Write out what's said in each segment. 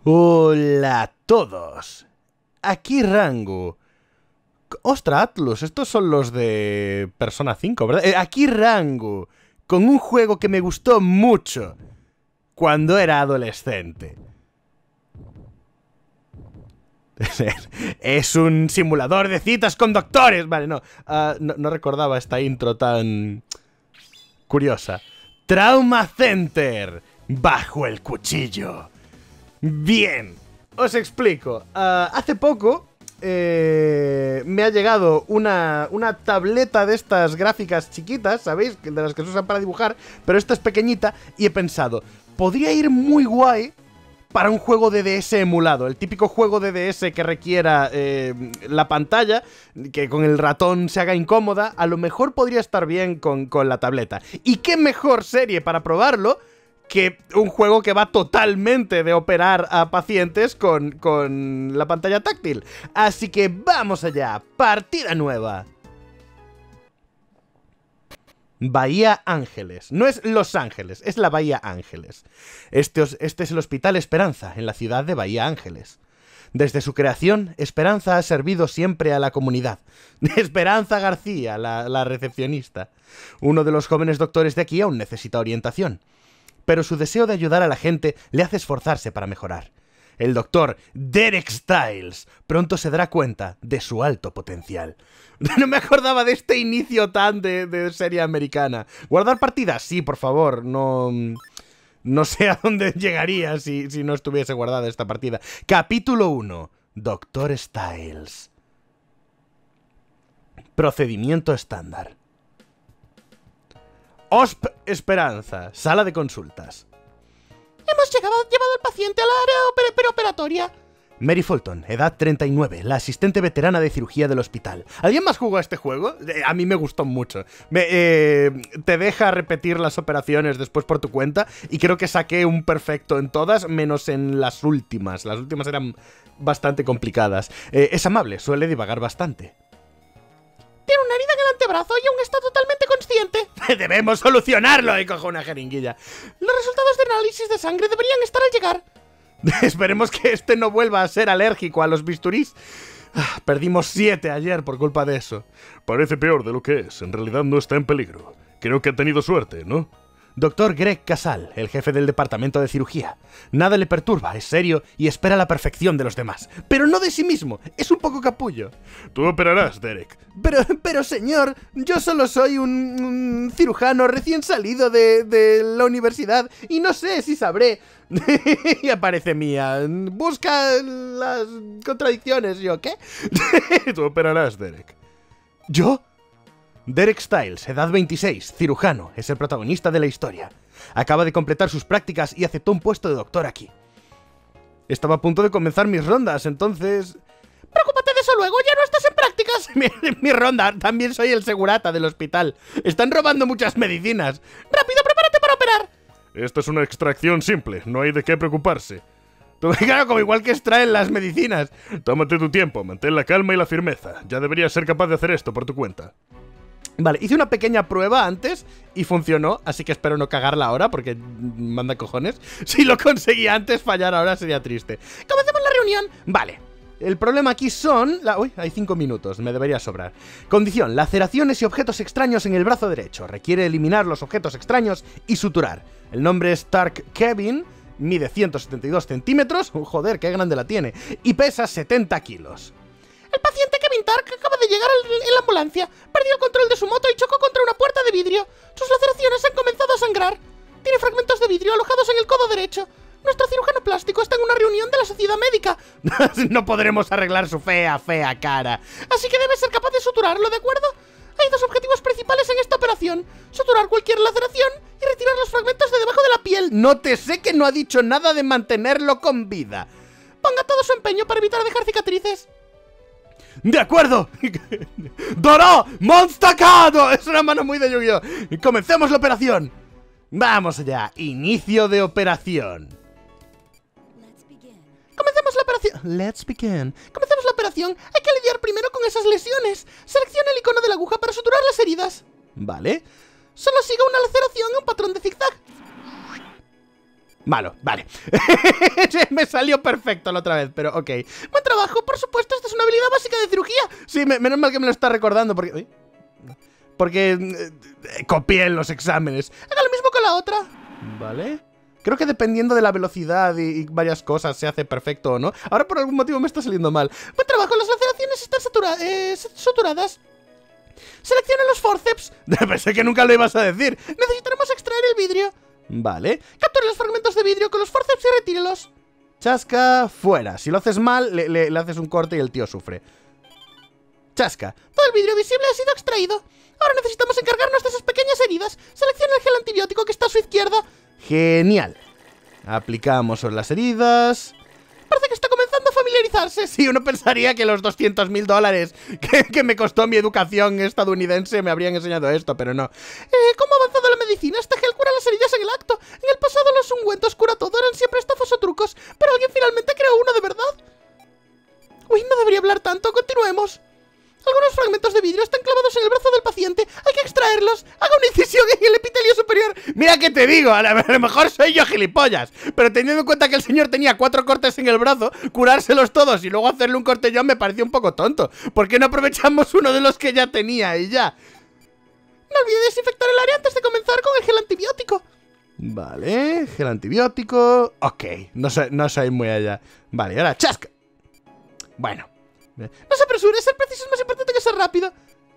Hola a todos. Aquí Rangu. Ostras, Atlus, estos son los de Persona 5, ¿verdad? Aquí Rangu, con un juego que me gustó mucho cuando era adolescente. Es un simulador de citas con doctores. Vale, no recordaba esta intro tan curiosa. Trauma Center, bajo el cuchillo. Bien, os explico. Hace poco me ha llegado una tableta de estas gráficas chiquitas, ¿sabéis? De las que se usan para dibujar, pero esta es pequeñita y he pensado, podría ir muy guay para un juego de DS emulado, el típico juego de DS que requiera la pantalla, que con el ratón se haga incómoda, a lo mejor podría estar bien con la tableta. ¿Y qué mejor serie para probarlo que un juego que va totalmente de operar a pacientes con la pantalla táctil? Así que vamos allá, partida nueva. Bahía Ángeles. No es Los Ángeles, es la Bahía Ángeles. Este es el Hospital Esperanza, en la ciudad de Bahía Ángeles. Desde su creación, Esperanza ha servido siempre a la comunidad. Esperanza García, la recepcionista. Uno de los jóvenes doctores de aquí aún necesita orientación, pero su deseo de ayudar a la gente le hace esforzarse para mejorar. El doctor Derek Styles pronto se dará cuenta de su alto potencial. No me acordaba de este inicio tan de serie americana. ¿Guardar partidas? Sí, por favor. No sé a dónde llegaría si no estuviese guardada esta partida. Capítulo 1. Doctor Styles. Procedimiento estándar. OSP Esperanza, sala de consultas. Hemos llevado al paciente al área preoperatoria. Mary Fulton, edad 39, la asistente veterana de cirugía del hospital. ¿Alguien más jugó a este juego? A mí me gustó mucho. Te deja repetir las operaciones después por tu cuenta y creo que saqué un perfecto en todas, menos en las últimas. Las últimas eran bastante complicadas. Es amable, suele divagar bastante. Tiene una herida en el antebrazo y aún está totalmente consciente. ¡Debemos solucionarlo! Y cojo una jeringuilla. Los resultados de análisis de sangre deberían estar al llegar. Esperemos que este no vuelva a ser alérgico a los bisturís. Perdimos 7 ayer por culpa de eso. Parece peor de lo que es. En realidad no está en peligro. Creo que ha tenido suerte, ¿no? Doctor Greg Casal, el jefe del departamento de cirugía. Nada le perturba, es serio y espera la perfección de los demás. Pero no de sí mismo, es un poco capullo. Tú operarás, Derek. Pero señor, yo solo soy un cirujano recién salido de la universidad y no sé si sabré. Y aparece Mía. Busca las contradicciones, ¿yo qué? Tú operarás, Derek. ¿Yo? Derek Styles, edad 26, cirujano, es el protagonista de la historia. Acaba de completar sus prácticas y aceptó un puesto de doctor aquí. Estaba a punto de comenzar mis rondas, entonces... Preocúpate de eso luego, ya no estás en prácticas. Mi ronda, también soy el segurata del hospital. Están robando muchas medicinas. ¡Rápido, prepárate para operar! Esta es una extracción simple, no hay de qué preocuparse. Claro, como igual que extraen las medicinas. Tómate tu tiempo, mantén la calma y la firmeza. Ya deberías ser capaz de hacer esto por tu cuenta. Vale, hice una pequeña prueba antes y funcionó, así que espero no cagarla ahora porque manda cojones. Si lo conseguí antes, fallar ahora sería triste. ¡Comencemos la reunión! Vale. El problema aquí son... Uy, hay 5 minutos, me debería sobrar. Condición, laceraciones y objetos extraños en el brazo derecho. Requiere eliminar los objetos extraños y suturar. El nombre es Stark Kevin, mide 172 centímetros, joder, qué grande la tiene, y pesa 70 kilos. El paciente Kevin Tark acaba de llegar en la ambulancia. Perdió el control de su moto y chocó contra una puerta de vidrio. Sus laceraciones han comenzado a sangrar. Tiene fragmentos de vidrio alojados en el codo derecho. Nuestro cirujano plástico está en una reunión de la sociedad médica. No podremos arreglar su fea cara. Así que debe ser capaz de suturarlo, ¿de acuerdo? Hay 2 objetivos principales en esta operación. Suturar cualquier laceración y retirar los fragmentos de debajo de la piel. Nótese que no ha dicho nada de mantenerlo con vida. Ponga todo su empeño para evitar dejar cicatrices. ¡De acuerdo! ¡Doró! ¡Monstacado! Es una mano muy de Yu-Gi-Oh! ¡Comencemos la operación! ¡Vamos allá! Inicio de operación. Comencemos la operación. Let's begin. Comencemos la operación. Hay que lidiar primero con esas lesiones. Selecciona el icono de la aguja para suturar las heridas. Vale. Solo siga una laceración en un patrón de zigzag. Malo, vale. Me salió perfecto la otra vez, pero ok. Buen trabajo, por supuesto, esta es una habilidad básica de cirugía. Sí, menos mal que me lo está recordando porque... ¿eh? Porque copié en los exámenes. Haga lo mismo con la otra. Vale. Creo que dependiendo de la velocidad y varias cosas se hace perfecto o no. Ahora por algún motivo me está saliendo mal. Buen trabajo, las laceraciones están suturadas. Seleccione los forceps. Pensé que nunca lo ibas a decir. Necesitaremos extraer el vidrio. Vale. Capture los fragmentos de vidrio con los forceps y retírelos. Chasca, fuera. Si lo haces mal, le haces un corte y el tío sufre. Chasca. Todo el vidrio visible ha sido extraído. Ahora necesitamos encargarnos de esas pequeñas heridas. Seleccione el gel antibiótico que está a su izquierda. Genial. Aplicamos sobre las heridas. Parece que está comenzando a familiarizarse. Sí, uno pensaría que los $200.000 que me costó mi educación estadounidense me habrían enseñado esto, pero no. ¿Cómo ha avanzado la medicina? Este gel cura las heridas en el acto. En el pasado los ungüentos cura todo, eran siempre estafas o trucos, pero alguien finalmente creó uno de verdad. Uy, no debería hablar tanto, continuemos. Algunos fragmentos de vidrio están clavados en el brazo del paciente. Hay que extraerlos. Haga una incisión en el epitelio superior. Mira que te digo, a lo mejor soy yo gilipollas, pero teniendo en cuenta que el señor tenía 4 cortes en el brazo, curárselos todos y luego hacerle un corte yo me pareció un poco tonto. ¿Por qué no aprovechamos uno de los que ya tenía y ya? No olvide desinfectar el área antes de comenzar con el gel antibiótico. Vale, gel antibiótico. Ok, no soy muy allá. Vale, ahora chasca. Bueno. No se apresure, ser preciso es más importante que ser rápido.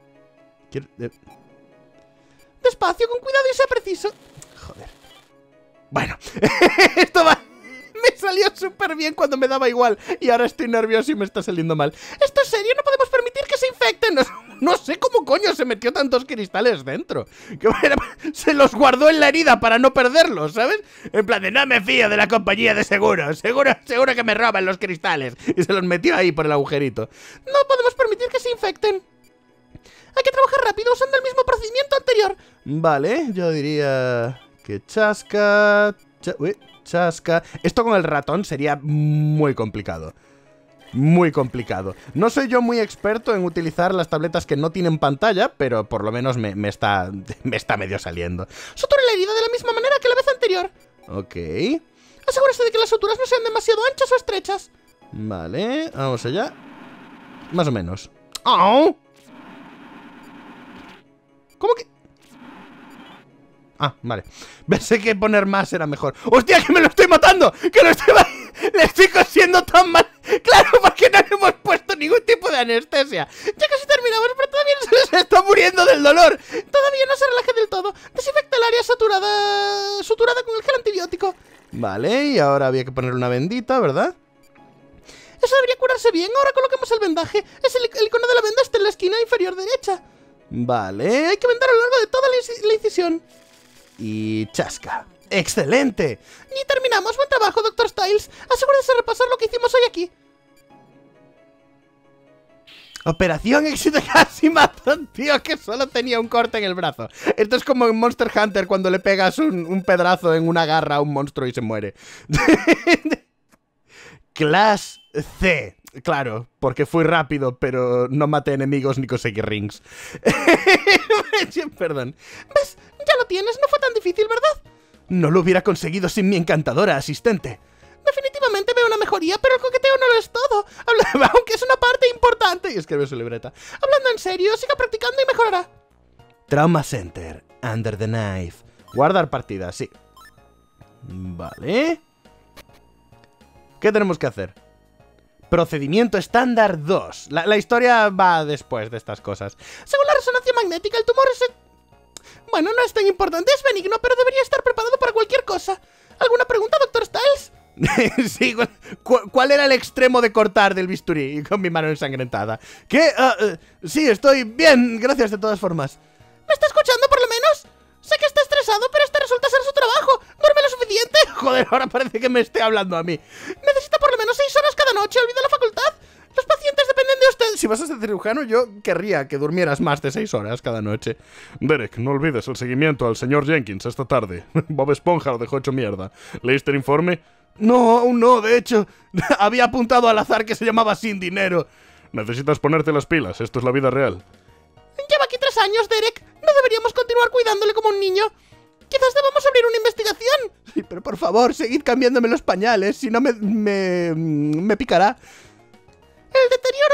Despacio, con cuidado y sea preciso. Joder. Bueno, esto va... Me salió súper bien cuando me daba igual. Y ahora estoy nervioso y me está saliendo mal. Esto es serio, no podemos permitir que se infecten. No sé cómo coño se metió tantos cristales dentro. Se los guardó en la herida para no perderlos, ¿sabes? En plan de no me fío de la compañía de seguros. Seguro que me roban los cristales. Y se los metió ahí por el agujerito. No podemos permitir que se infecten. Hay que trabajar rápido usando el mismo procedimiento anterior. Vale, yo diría que chasca... Chasca... Esto con el ratón sería muy complicado. Muy complicado. No soy yo muy experto en utilizar las tabletas que no tienen pantalla, pero por lo menos me está medio saliendo. Suture la herida de la misma manera que la vez anterior. Ok. Asegúrese de que las suturas no sean demasiado anchas o estrechas. Vale, vamos allá. Más o menos. ¡Oh! ¿Cómo que...? Ah, vale. Pensé que poner más era mejor. ¡Hostia, que me lo estoy matando! ¡Que lo estoy... le estoy cosiendo tan mal! ¡Claro, porque no le hemos puesto ningún tipo de anestesia! Ya casi terminamos, pero todavía no se está muriendo del dolor. Todavía no se relaje del todo. Desinfecta el área suturada con el gel antibiótico. Vale, y ahora había que poner una bendita, ¿verdad? Eso debería curarse bien. Ahora coloquemos el vendaje. El icono de la venda está en la esquina inferior derecha. Vale. Hay que vendar a lo largo de toda la incisión. Y chasca. ¡Excelente! Y terminamos. Buen trabajo, Dr. Styles. Asegúrese de repasar lo que hicimos hoy aquí. Operación éxito. Casi mató a un tío que solo tenía un corte en el brazo. Esto es como en Monster Hunter cuando le pegas un pedrazo en una garra a un monstruo y se muere. Class C. Claro, porque fui rápido, pero no maté enemigos ni conseguí rings. Perdón. ¿Ves? Ya lo tienes, no fue tan difícil, ¿verdad? No lo hubiera conseguido sin mi encantadora asistente. Definitivamente veo una mejoría, pero el coqueteo no lo es todo. Aunque es una parte importante. Y escribe su libreta. Hablando en serio, siga practicando y mejorará. Trauma Center, Under the Knife. Guardar partida, sí. Vale. ¿Qué tenemos que hacer? Procedimiento estándar 2. La historia va después de estas cosas. Según la resonancia magnética, el tumor es... Bueno, no es tan importante, es benigno, pero debería estar preparado para cualquier cosa. ¿Alguna pregunta, Dr. Styles? Sí, ¿cuál era el extremo de cortar del bisturí con mi mano ensangrentada? ¿Qué? Sí, estoy bien, gracias de todas formas. ¿Me está escuchando por lo menos? Sé que está estresado, pero este resulta ser su trabajo. ¿Duerme lo suficiente? Joder, ahora parece que me esté hablando a mí. Necesita por lo menos 6 horas cada noche, olvida la facultad. Los pacientes dependen de usted. Si vas a ser cirujano, yo querría que durmieras más de 6 horas cada noche. Derek, no olvides el seguimiento al señor Jenkins esta tarde. Bob Esponja lo dejó hecho mierda. ¿Leíste el informe? No, aún no, de hecho. Había apuntado al azar que se llamaba Sin Dinero. Necesitas ponerte las pilas, esto es la vida real. Lleva aquí 3 años, Derek. No deberíamos continuar cuidándole como un niño. Quizás debamos abrir una investigación. Sí, pero por favor, seguid cambiándome los pañales, si no me picará. El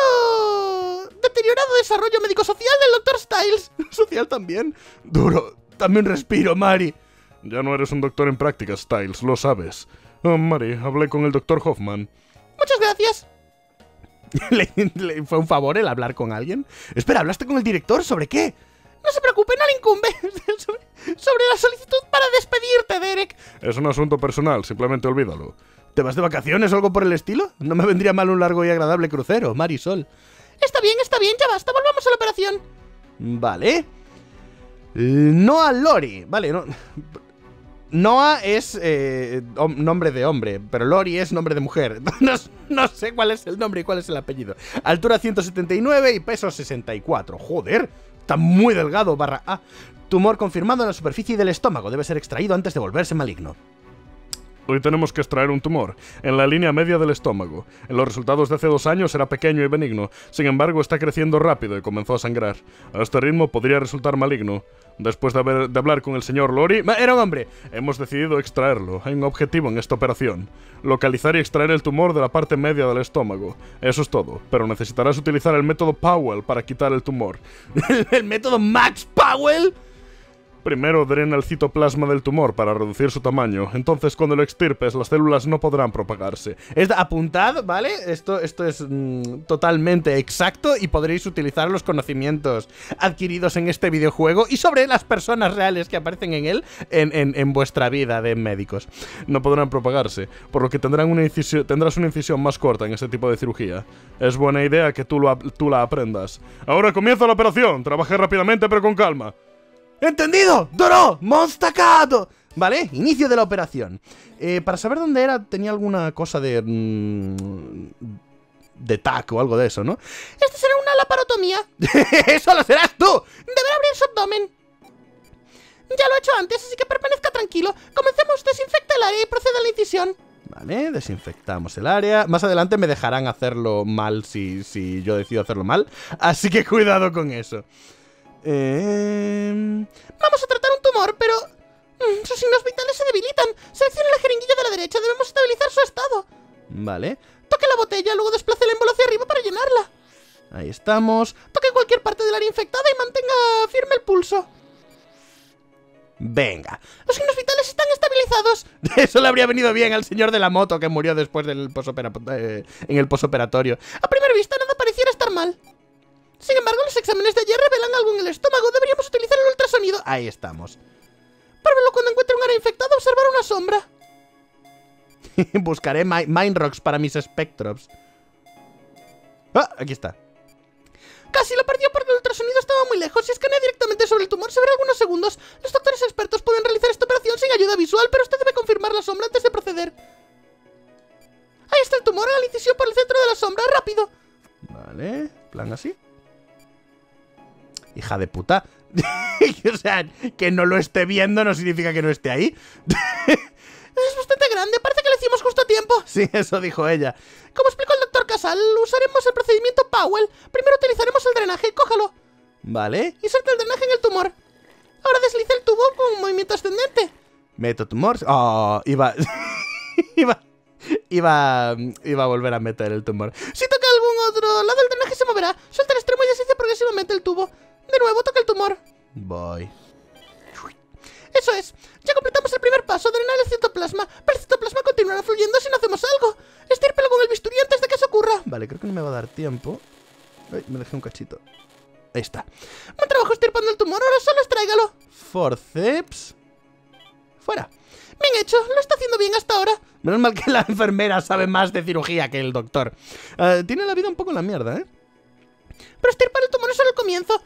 deteriorado desarrollo médico-social del Dr. Styles. Social también. Duro. Dame un respiro, Mari. Ya no eres un doctor en prácticas, Styles, lo sabes. Oh, Mari, hablé con el doctor Hoffman. Muchas gracias. ¿Le fue un favor el hablar con alguien? Espera, ¿hablaste con el director? ¿Sobre qué? No se preocupe, no le incumbe. sobre la solicitud para despedirte, Derek. Es un asunto personal, simplemente olvídalo. ¿Te vas de vacaciones o algo por el estilo? No me vendría mal un largo y agradable crucero, Marisol. Está bien, ya basta, volvamos a la operación. Vale. Noah Lori. Vale, no... Noah es nombre de hombre, pero Lori es nombre de mujer. No sé cuál es el nombre y cuál es el apellido. Altura 179 y peso 64. Joder, está muy delgado, /A. Tumor confirmado en la superficie del estómago. Debe ser extraído antes de volverse maligno. Hoy tenemos que extraer un tumor, en la línea media del estómago. En los resultados de hace 2 años era pequeño y benigno, sin embargo está creciendo rápido y comenzó a sangrar. A este ritmo podría resultar maligno. Después de hablar con el señor Lori... Era un hombre. Hemos decidido extraerlo. Hay un objetivo en esta operación. Localizar y extraer el tumor de la parte media del estómago. Eso es todo, pero necesitarás utilizar el método Powell para quitar el tumor. ¿El método Max Powell? Primero drena el citoplasma del tumor para reducir su tamaño. Entonces, cuando lo extirpes, las células no podrán propagarse. Apuntad, ¿vale? Esto es totalmente exacto y podréis utilizar los conocimientos adquiridos en este videojuego y sobre las personas reales que aparecen en él en vuestra vida de médicos. No podrán propagarse, por lo que tendrás una incisión más corta en este tipo de cirugía. Es buena idea que tú la aprendas. Ahora comienza la operación. Trabaje rápidamente pero con calma. ¡Entendido! ¡Doro! ¡Monstacado! Vale, inicio de la operación. Para saber dónde era, tenía alguna cosa de TAC o algo de eso, ¿no? Esta será una laparotomía. ¡Eso lo serás tú! Deberá abrir su abdomen. Ya lo he hecho antes, así que permanezca tranquilo. Comencemos, desinfecta el área y proceda a la incisión. Vale, desinfectamos el área. Más adelante me dejarán hacerlo mal si yo decido hacerlo mal. Así que cuidado con eso. Vamos a tratar un tumor, pero... sus signos vitales se debilitan. Seleccione la jeringuilla de la derecha, debemos estabilizar su estado. Vale. Toque la botella, luego desplace el émbolo hacia arriba para llenarla. Ahí estamos. Toque cualquier parte del área infectada y mantenga firme el pulso. Venga. Los signos vitales están estabilizados. Eso le habría venido bien al señor de la moto que murió después del en el posoperatorio. A primera vista nada pareciera estar mal. Sin embargo, los exámenes de ayer revelan algo en el estómago. Deberíamos utilizar el ultrasonido. Ahí estamos. Pruébelo cuando encuentre un área infectada, observar una sombra. Buscaré Mind Rocks para mis Spectrops. Ah, aquí está. Casi lo perdió porque el ultrasonido estaba muy lejos. Si escanea directamente sobre el tumor, se verá algunos segundos. Los doctores expertos pueden realizar esta operación sin ayuda visual, pero usted debe confirmar la sombra antes de proceder. Ahí está el tumor, haga la incisión por el centro de la sombra. ¡Rápido! Vale, plan así. Hija de puta. O sea, que no lo esté viendo no significa que no esté ahí. Es bastante grande, parece que lo hicimos justo a tiempo. Sí, eso dijo ella. Como explicó el doctor Casal, usaremos el procedimiento Powell. Primero utilizaremos el drenaje, cójalo. Vale. Inserta el drenaje en el tumor. Ahora desliza el tubo con un movimiento ascendente. Meto tumor. Oh, iba a volver a meter el tumor. Si toca algún otro lado, el drenaje se moverá. Suelta el extremo y desliza progresivamente el tubo. De nuevo, toca el tumor. Voy. Eso es. Ya completamos el primer paso, drenar el citoplasma. Pero el citoplasma continuará fluyendo si no hacemos algo. Estírpelo con el bisturí antes de que eso ocurra. Vale, creo que no me va a dar tiempo. Ay, me dejé un cachito. Ahí está. Buen trabajo estirpando el tumor, ahora solo extráigalo. Forceps. Fuera. Bien hecho, lo está haciendo bien hasta ahora. Menos mal que la enfermera sabe más de cirugía que el doctor. Tiene la vida un poco en la mierda, ¿eh? Pero estirpar el tumor es solo el comienzo.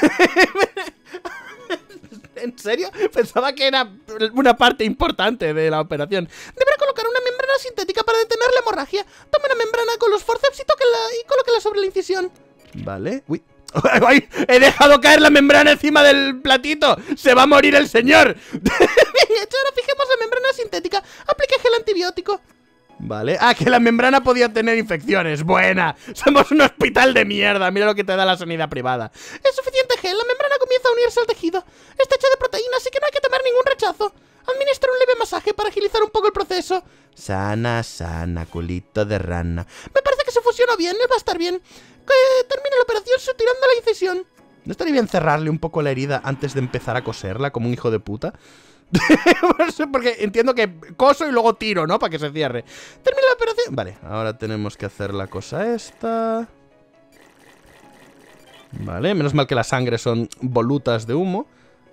¿En serio? Pensaba que era una parte importante de la operación. Deberá colocar una membrana sintética para detener la hemorragia. Tome una membrana con los forceps y colóquela sobre la incisión. Vale. Uy. ¡Ay! ¡He dejado caer la membrana encima del platito! ¡Se va a morir el señor! Bien hecho, ahora fijemos la membrana sintética. Aplique gel antibiótico. Vale. Ah, que la membrana podía tener infecciones. Buena. Somos un hospital de mierda. Mira lo que te da la sanidad privada. Es suficiente gel, la membrana comienza a unirse al tejido. Está hecha de proteínas, así que no hay que temer ningún rechazo. Administra un leve masaje para agilizar un poco el proceso. Sana, culito de rana. Me parece que se fusionó bien, él va a estar bien. Que termine la operación suturando la incisión. ¿No estaría bien cerrarle un poco la herida antes de empezar a coserla como un hijo de puta? Porque entiendo que coso y luego tiro, ¿no? Para que se cierre. Termina la operación. Vale, ahora tenemos que hacer la cosa esta. Vale, menos mal que la sangre son volutas de humo.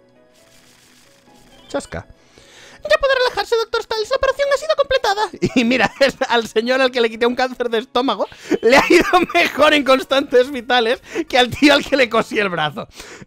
Chasca. Ya puede relajarse, Dr. Styles. La operación ha sido completada. Y mira, al señor al que le quité un cáncer de estómago le ha ido mejor en constantes vitales que al tío al que le cosí el brazo.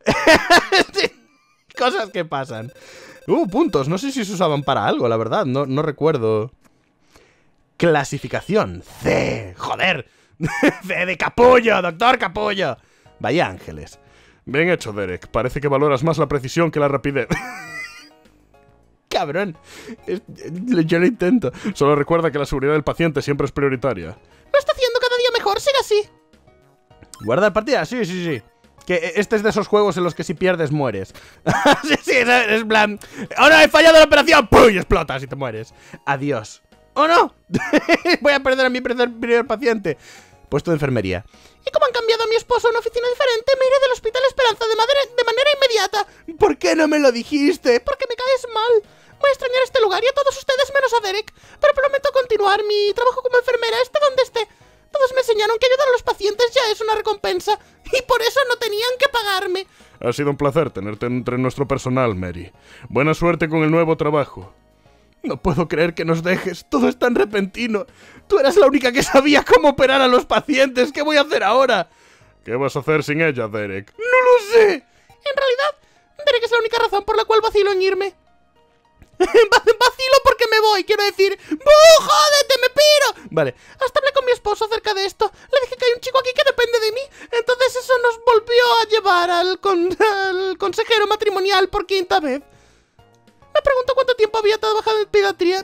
Cosas que pasan. Puntos. No sé si se usaban para algo, la verdad. No recuerdo. Clasificación C. Joder. C de capullo, doctor capullo. Vaya ángeles. Bien hecho, Derek. Parece que valoras más la precisión que la rapidez. Cabrón. Yo lo intento. Solo recuerda que la seguridad del paciente siempre es prioritaria. Lo está haciendo cada día mejor, siga así. ¿Guardar partida? Sí. Que este es de esos juegos en los que si pierdes mueres. sí, es plan. ¡Ahora he fallado la operación! ¡Pum! Y explotas y te mueres. Adiós. ¡Oh, no! Voy a perder a mi primer paciente. Puesto de enfermería. ¿Y cómo han cambiado a mi esposo a una oficina diferente? Me iré del Hospital Esperanza de manera inmediata. ¿Por qué no me lo dijiste? Porque me caes mal. Voy a extrañar este lugar y a todos ustedes menos a Derek. Pero prometo continuar mi trabajo como enfermera, esté donde esté. Todos me enseñaron que ayudar a los pacientes ya es una recompensa. Y por eso no tenían que pagarme. Ha sido un placer tenerte entre nuestro personal, Mary. Buena suerte con el nuevo trabajo. No puedo creer que nos dejes. Todo es tan repentino. Tú eras la única que sabía cómo operar a los pacientes. ¿Qué voy a hacer ahora? ¿Qué vas a hacer sin ella, Derek? ¡No lo sé! En realidad, Derek es la única razón por la cual vacilo en irme. Vacilo porque me voy, quiero decir. ¡Buh! ¡Jódete, me piro! Vale. Hasta hablé con mi esposo acerca de esto. Le dije que hay un chico aquí que depende de mí. Entonces eso nos volvió a llevar al consejero matrimonial por quinta vez. Me preguntó cuánto tiempo había trabajado en pediatría.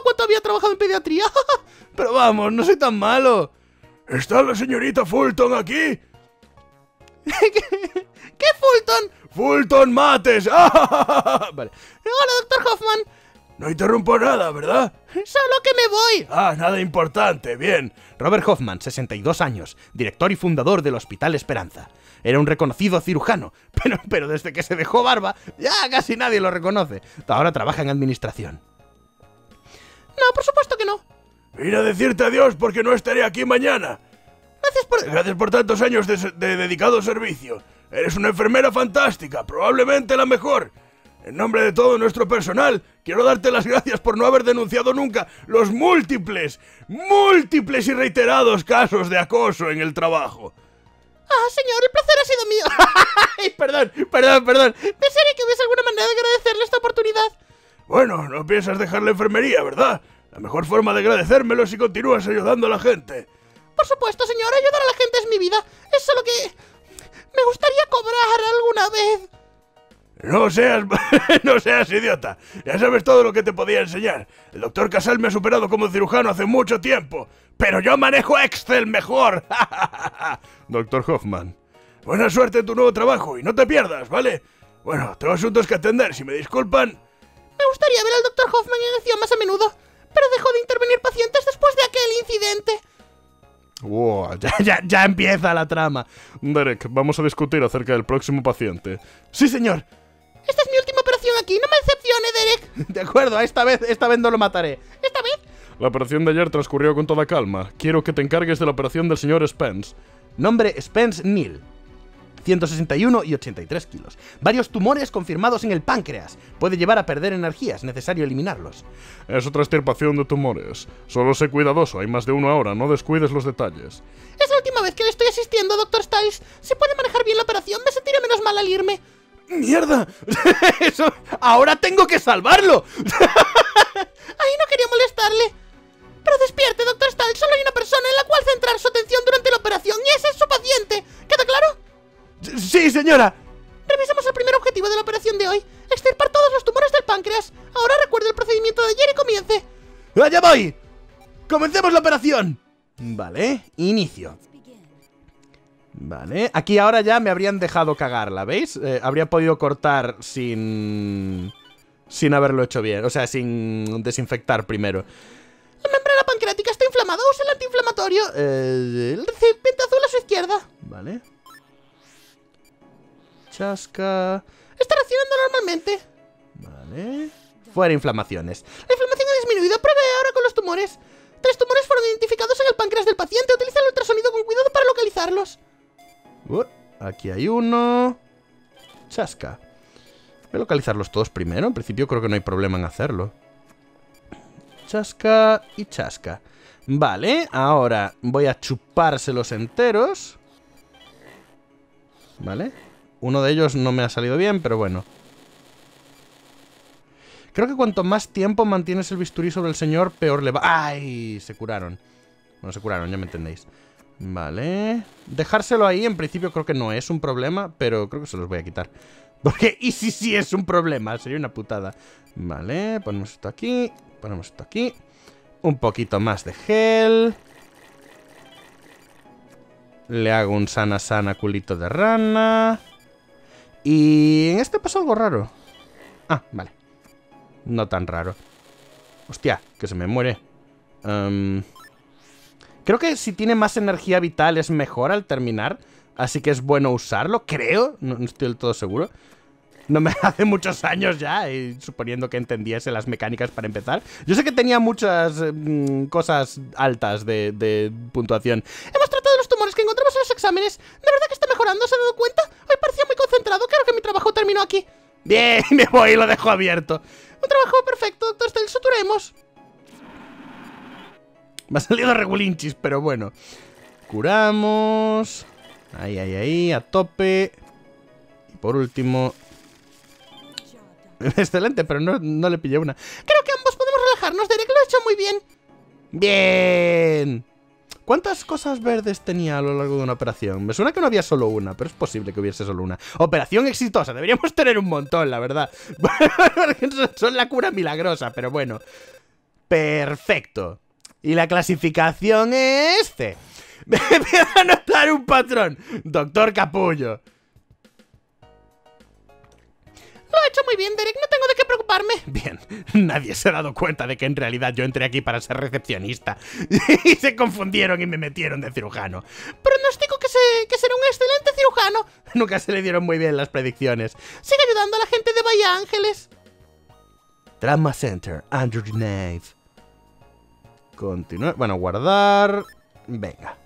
Pero vamos, no soy tan malo. ¿Está la señorita Fulton aquí? ¿Qué Fulton? ¡Fulton Mates! Vale. Hola, Dr. Hoffman. No interrumpo nada, ¿verdad? Solo que me voy. Nada importante, bien. Robert Hoffman, 62 años, director y fundador del Hospital Esperanza. Era un reconocido cirujano, pero desde que se dejó barba, ya casi nadie lo reconoce. Ahora trabaja en administración. No, por supuesto que no. Vine a decirte adiós porque no estaré aquí mañana. Gracias por tantos años de dedicado servicio. Eres una enfermera fantástica, probablemente la mejor. En nombre de todo nuestro personal, quiero darte las gracias por no haber denunciado nunca los múltiples y reiterados casos de acoso en el trabajo. Señor, el placer ha sido mío. Perdón. Desearía que hubiese alguna manera de agradecerle esta oportunidad. Bueno, no piensas dejar la enfermería, ¿verdad? La mejor forma de agradecérmelo es si continúas ayudando a la gente. Por supuesto, señor, ayudar a la gente es mi vida. Es solo que me gustaría cobrar alguna vez. No seas idiota. Ya sabes todo lo que te podía enseñar. El doctor Casal me ha superado como cirujano hace mucho tiempo. Pero yo manejo Excel mejor. Doctor Hoffman, buena suerte en tu nuevo trabajo y no te pierdas, ¿vale? Bueno, tengo asuntos que atender, si me disculpan. Me gustaría ver al Dr. Hoffman en acción más a menudo, pero dejó de intervenir pacientes después de aquel incidente. Wow, ya empieza la trama. Derek, vamos a discutir acerca del próximo paciente. Sí, señor. Esta es mi última operación aquí, no me decepcione, Derek. De acuerdo, esta vez no lo mataré. ¿Esta vez? La operación de ayer transcurrió con toda calma. Quiero que te encargues de la operación del señor Spence. Nombre Spence Neal. 161 y 83 kilos. Varios tumores confirmados en el páncreas. Puede llevar a perder energía, es necesario eliminarlos. Es otra extirpación de tumores. Solo sé cuidadoso, hay más de uno ahora, no descuides los detalles. Es la última vez que le estoy asistiendo, Dr. Styles. ¿Se puede manejar bien la operación? Me sentiré menos mal al irme. ¡Mierda! Eso... ¡Ahora tengo que salvarlo! Ay, no quería molestarle. Pero despierte, Dr. Styles. Solo hay una persona en la cual centrar su atención durante la operación y ese es su paciente. ¿Queda claro? Sí, señora. Revisemos el primer objetivo de la operación de hoy. Extirpar todos los tumores del páncreas. Ahora recuerde el procedimiento de ayer y comience. ¡Allá voy! ¡Comencemos la operación! Vale, inicio. Vale, aquí ahora ya me habrían dejado cagarla, ¿veis? Habría podido cortar sin haberlo hecho bien, o sea, sin desinfectar primero. La membrana pancreática está inflamada, usa el antiinflamatorio. El recipiente azul a su izquierda. Vale. Chasca. Está reaccionando normalmente. Vale. Fuera inflamaciones. La inflamación ha disminuido, pruebe ahora con los tumores. 3 tumores fueron identificados en el páncreas del paciente. Utiliza el ultrasonido con cuidado para localizarlos. Aquí hay uno. Chasca. Voy a localizarlos todos primero. En principio creo que no hay problema en hacerlo. Chasca y chasca. Vale, ahora voy a chupárselos enteros. Vale. Uno de ellos no me ha salido bien, pero bueno. Creo que cuanto más tiempo mantienes el bisturí sobre el señor, peor le va... ¡Ay! Se curaron. Bueno, se curaron, ya me entendéis. Vale. Dejárselo ahí, en principio creo que no es un problema, pero creo que se los voy a quitar. Porque, ¿y si sí es un problema? Sería una putada. Vale, ponemos esto aquí. Ponemos esto aquí. Un poquito más de gel. Le hago un sana culito de rana. Y en este pasa algo raro. Ah, vale. No tan raro. Hostia, que se me muere. Creo que si tiene más energía vital es mejor al terminar. Así que es bueno usarlo, creo. No estoy del todo seguro. No me hace muchos años ya, y suponiendo que entendiese las mecánicas para empezar. Yo sé que tenía muchas cosas altas de puntuación. Hemos tratado los tumores que encontramos en los exámenes. ¿De verdad que está mejorando? ¿Se ha dado cuenta? Hoy parecía muy concentrado. Claro que mi trabajo terminó aquí. Bien, me voy y lo dejo abierto. Un trabajo perfecto, doctor Stell. Suturemos. Me ha salido regulinchis, pero bueno. Curamos. Ahí, a tope. Y por último... Excelente, pero no le pillé una. Creo que ambos podemos relajarnos, Derek. Lo ha hecho muy bien. ¡Bien! ¿Cuántas cosas verdes tenía a lo largo de una operación? Me suena que no había solo una, pero es posible que hubiese solo una. Operación exitosa. Deberíamos tener un montón, la verdad. Son la cura milagrosa, pero bueno. Perfecto. Y la clasificación es C. Me empieza a notar un patrón. Doctor Capullo. Lo ha hecho muy bien, Derek. No tengo de qué preocuparme. Bien, nadie se ha dado cuenta de que en realidad yo entré aquí para ser recepcionista. Y se confundieron y me metieron de cirujano. Pronostico que será un excelente cirujano. Nunca se le dieron muy bien las predicciones. Sigue ayudando a la gente de Bahía Ángeles. Trauma Center, Andrew Nave. Continuar. Bueno, guardar. Venga.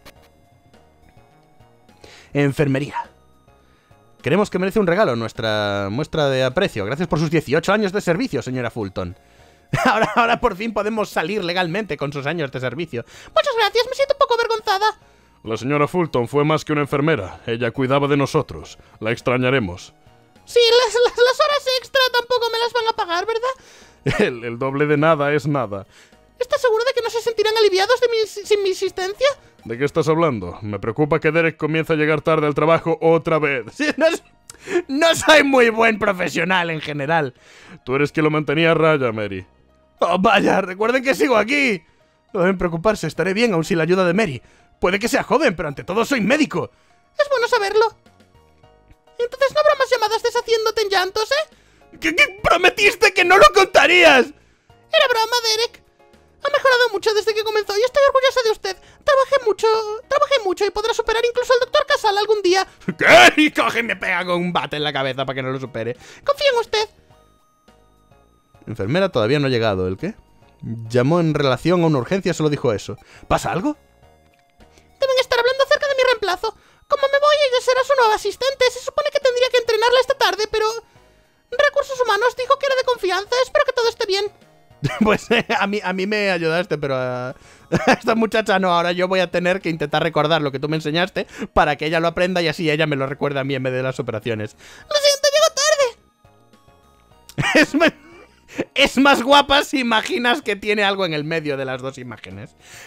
Enfermería. Queremos que merece un regalo, nuestra muestra de aprecio. Gracias por sus 18 años de servicio, señora Fulton. Ahora por fin podemos salir legalmente con sus años de servicio. Muchas gracias, me siento un poco avergonzada. La señora Fulton fue más que una enfermera. Ella cuidaba de nosotros. La extrañaremos. Sí, las horas extra tampoco me las van a pagar, ¿verdad? El doble de nada es nada. ¿Estás seguro de que no se sentirán aliviados sin mi existencia? ¿De qué estás hablando? Me preocupa que Derek comience a llegar tarde al trabajo otra vez. Sí, no soy muy buen profesional en general. Tú eres quien lo mantenía a raya, Mary. Oh, vaya, recuerden que sigo aquí. No deben preocuparse, estaré bien aún sin la ayuda de Mary. Puede que sea joven, pero ante todo soy médico. Es bueno saberlo. Entonces no habrá más llamadas deshaciéndote en llantos, ¿eh? ¿Qué prometiste que no lo contarías? Era broma, Derek. Ha mejorado mucho desde que comenzó y estoy orgullosa de usted. Trabajé mucho y podrá superar incluso al Dr. Casal algún día. ¿Qué? Y coge y me pega con un bate en la cabeza para que no lo supere. Confío en usted. Enfermera todavía no ha llegado. ¿El qué? Llamó en relación a una urgencia, solo dijo eso. ¿Pasa algo? Deben estar hablando acerca de mi reemplazo. Como me voy, ella será su nueva asistente. Se supone que tendría que entrenarla esta tarde, pero... Recursos Humanos dijo que era de confianza. Espero que todo esté bien. Pues a mí me ayudaste, pero a esta muchacha no. Ahora yo voy a tener que intentar recordar lo que tú me enseñaste para que ella lo aprenda y así ella me lo recuerda a mí en vez de las operaciones. Lo siento, llego tarde. Es más guapa si imaginas que tiene algo en el medio de las dos imágenes.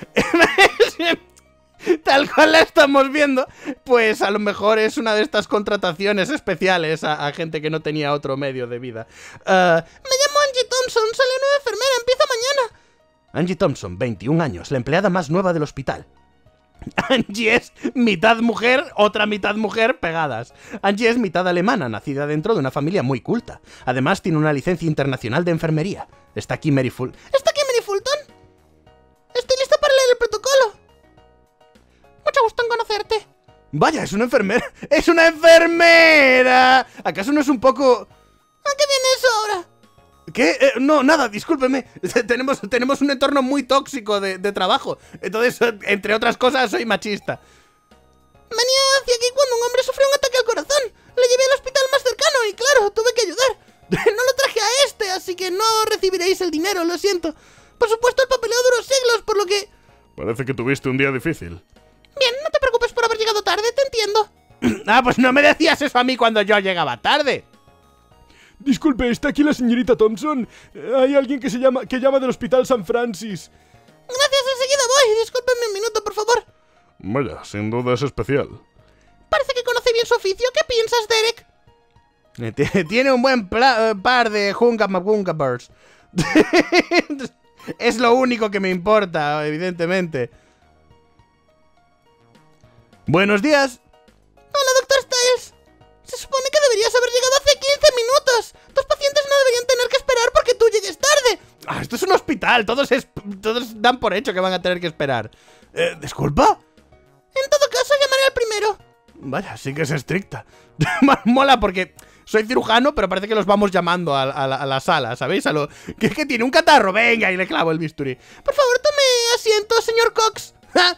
Tal cual la estamos viendo, pues a lo mejor es una de estas contrataciones especiales a gente que no tenía otro medio de vida. Me llamo Angie Thompson, soy la nueva enfermera, empieza mañana. Angie Thompson, 21 años, la empleada más nueva del hospital. Angie es mitad mujer, otra mitad mujer pegadas. Angie es mitad alemana, nacida dentro de una familia muy culta. Además, tiene una licencia internacional de enfermería. ¿Está aquí Mary Fulton? ¿Está aquí Mary Fulton? Estoy lista para leer el protocolo. Mucho gusto en conocerte. Vaya, es una enfermera. ¡Es una enfermera! ¿Acaso no es un poco...? ¿A qué viene eso ahora? ¿Qué? No, nada, discúlpeme. Tenemos un entorno muy tóxico de trabajo. Entonces, entre otras cosas, soy machista. Venía hacia aquí cuando un hombre sufrió un ataque al corazón. Le llevé al hospital más cercano y claro, tuve que ayudar. No lo traje a este, así que no recibiréis el dinero, lo siento. Por supuesto, el papeleo duró siglos, por lo que... Parece que tuviste un día difícil. Bien, no te preocupes por haber llegado tarde, te entiendo. Ah, pues no me decías eso a mí cuando yo llegaba tarde. Disculpe, ¿está aquí la señorita Thompson? Hay alguien que llama del hospital San Francis. Gracias, enseguida voy. Discúlpenme un minuto, por favor. Vaya, sin duda es especial. Parece que conoce bien su oficio. ¿Qué piensas, Derek? Tiene un buen par de Hunkabers. Es lo único que me importa, evidentemente. Buenos días. Hola, Dr. Styles. Se supone que deberías haber llegado hace 15 minutos. Tus pacientes no deberían tener que esperar porque tú llegues tarde. Ah, esto es un hospital. Todos dan por hecho que van a tener que esperar. ¿Disculpa? En todo caso, llamaré al primero. Vaya, sí que es estricta. Mola porque soy cirujano, pero parece que los vamos llamando a la sala, ¿sabéis? Que tiene un catarro, venga, y le clavo el bisturí. Por favor, tome asiento, señor Cox. ¿Ah?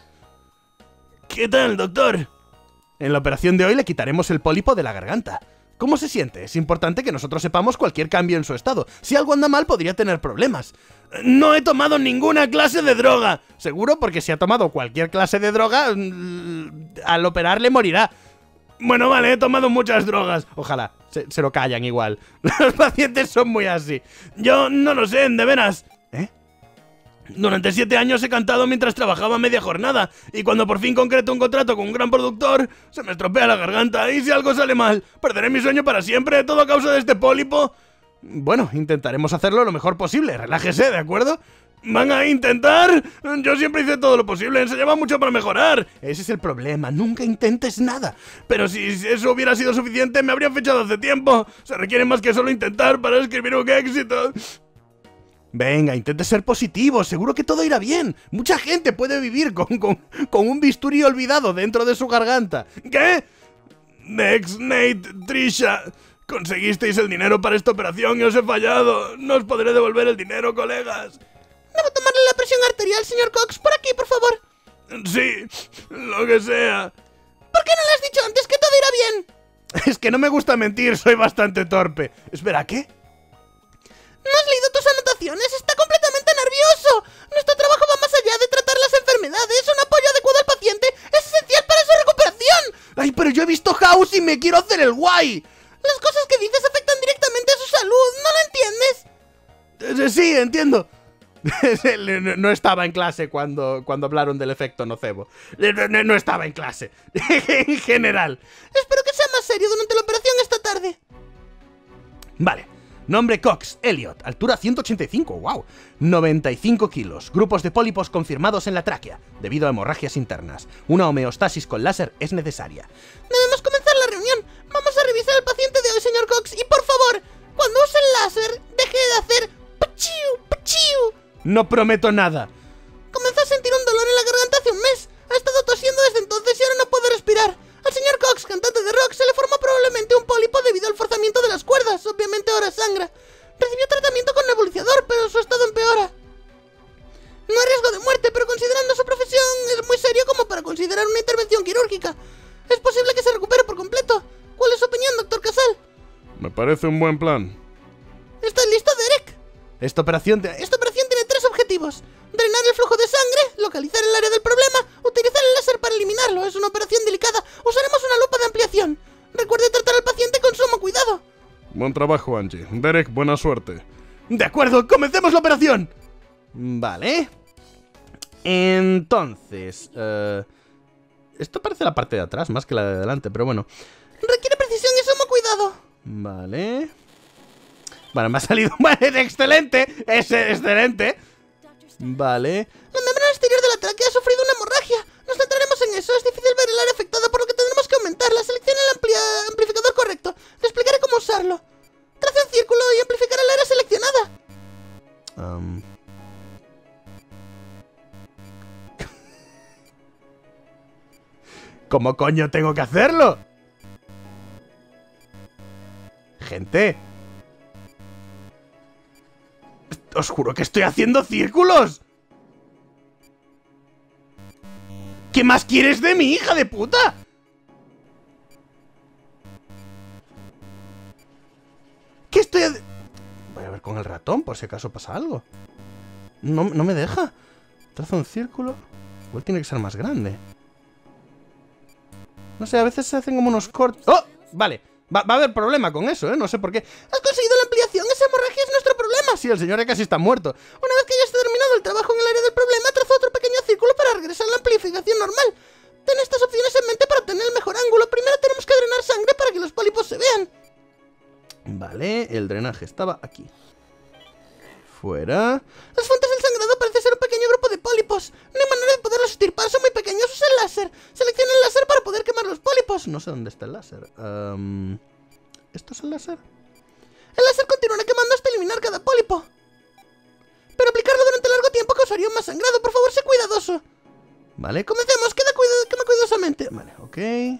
¿Qué tal, doctor? En la operación de hoy le quitaremos el pólipo de la garganta. ¿Cómo se siente? Es importante que nosotros sepamos cualquier cambio en su estado. Si algo anda mal, podría tener problemas. No he tomado ninguna clase de droga. Seguro, porque si ha tomado cualquier clase de droga, al operarle morirá. Bueno, vale, he tomado muchas drogas. Ojalá, se lo callan igual. Los pacientes son muy así. Yo no lo sé, de veras. ¿Eh? Durante 7 años he cantado mientras trabajaba media jornada, y cuando por fin concreto un contrato con un gran productor, se me estropea la garganta, y si algo sale mal, perderé mi sueño para siempre, todo a causa de este pólipo. Bueno, intentaremos hacerlo lo mejor posible, relájese, ¿de acuerdo? ¿Van a intentar? Yo siempre hice todo lo posible, ensayaba mucho para mejorar. Ese es el problema, nunca intentes nada. Pero si eso hubiera sido suficiente, me habrían fichado hace tiempo. Se requiere más que solo intentar para escribir un éxito. Venga, intente ser positivo, seguro que todo irá bien. Mucha gente puede vivir con un bisturí olvidado dentro de su garganta. ¿Qué? Dex, Nate, Trisha, conseguisteis el dinero para esta operación y os he fallado. No os podré devolver el dinero, colegas. Debo tomarle la presión arterial, señor Cox. Por aquí, por favor. Sí, lo que sea. ¿Por qué no le has dicho antes que todo irá bien? Es que no me gusta mentir, soy bastante torpe. Espera, ¿qué? ¿No has leído tus anotaciones? ¡Está completamente nervioso! Nuestro trabajo va más allá de tratar las enfermedades. Un apoyo adecuado al paciente es esencial para su recuperación. ¡Ay, pero yo he visto House y me quiero hacer el guay! Las cosas que dices afectan directamente a su salud. ¿No lo entiendes? Sí, entiendo. No estaba en clase cuando hablaron del efecto nocebo. No estaba en clase. En general. Espero que sea más serio durante la operación esta tarde. Vale. Nombre Cox, Elliot, altura 185, wow, 95 kilos, grupos de pólipos confirmados en la tráquea, debido a hemorragias internas. Una homeostasis con láser es necesaria. Debemos comenzar la reunión. Vamos a revisar al paciente de hoy, señor Cox, y por favor, cuando use el láser, deje de hacer pachiu, pachiu. No prometo nada. Comenzó a sentir un dolor en la garganta hace un mes. Ha estado tosiendo desde entonces y ahora no puede respirar. Al señor Cox, cantante de rock, se le formó probablemente un pólipo debido al forzamiento de las cuerdas. Obviamente ahora sangra. Recibió tratamiento con nebulizador, pero su estado empeora. No hay riesgo de muerte, pero considerando su profesión es muy serio como para considerar una intervención quirúrgica. Es posible que se recupere por completo. ¿Cuál es su opinión, doctor Casal? Me parece un buen plan. ¿Estás listo, Derek? Esta operación tiene 3 objetivos. Drenar el flujo de sangre, localizar el área del problema, utilizar el láser para eliminarlo. Es una operación delicada. Usaremos una lupa de ampliación. Recuerde tratar al paciente con sumo cuidado. Buen trabajo, Angie. Derek, buena suerte. De acuerdo, comencemos la operación. Vale. Entonces, esto parece la parte de atrás más que la de delante, pero bueno. Requiere precisión y sumo cuidado. Vale. Bueno, me ha salido... ¡Excelente! ¡Es excelente! Vale. La membrana exterior de la tráquea ha sufrido una hemorragia. Nos centraremos en eso. Es difícil ver el área afectada, por lo que tendremos que aumentarla. Seleccione el amplificador correcto. Le explicaré cómo usarlo. Trace un círculo y amplificará el área seleccionada. ¿Cómo coño tengo que hacerlo? Gente. Os juro que estoy haciendo círculos. ¿Qué más quieres de mi hija de puta? ¿Qué estoy haciendo? Voy a ver con el ratón por si acaso pasa algo. No me deja. Traza un círculo. Igual tiene que ser más grande. No sé, a veces se hacen como unos cortes. ¡Oh! Vale. Va a haber problema con eso, ¿eh? No sé por qué. Has conseguido la ampliación. Esa hemorragia es nuestro problema. Sí, el señor ya casi está muerto. Una vez que hayas terminado el trabajo en el área del problema, traza otro pequeño círculo para regresar a la amplificación normal. Ten estas opciones en mente para obtener el mejor ángulo. Primero tenemos que drenar sangre para que los pólipos se vean. Vale, el drenaje estaba aquí. Fuera. Las fuentes del sangrado parecen ser un pequeño grupo de pólipos. No hay manera de poderlos extirpar, son muy pequeños. Usa el láser. Selecciona el láser para poder quemar los pólipos. No sé dónde está el láser. ¿Esto es el láser? El láser continuará quemando hasta eliminar cada pólipo. Pero aplicarlo durante largo tiempo causaría más sangrado. Por favor, sé cuidadoso. Vale, Comencemos. Quema cuidadosamente. Vale, ok.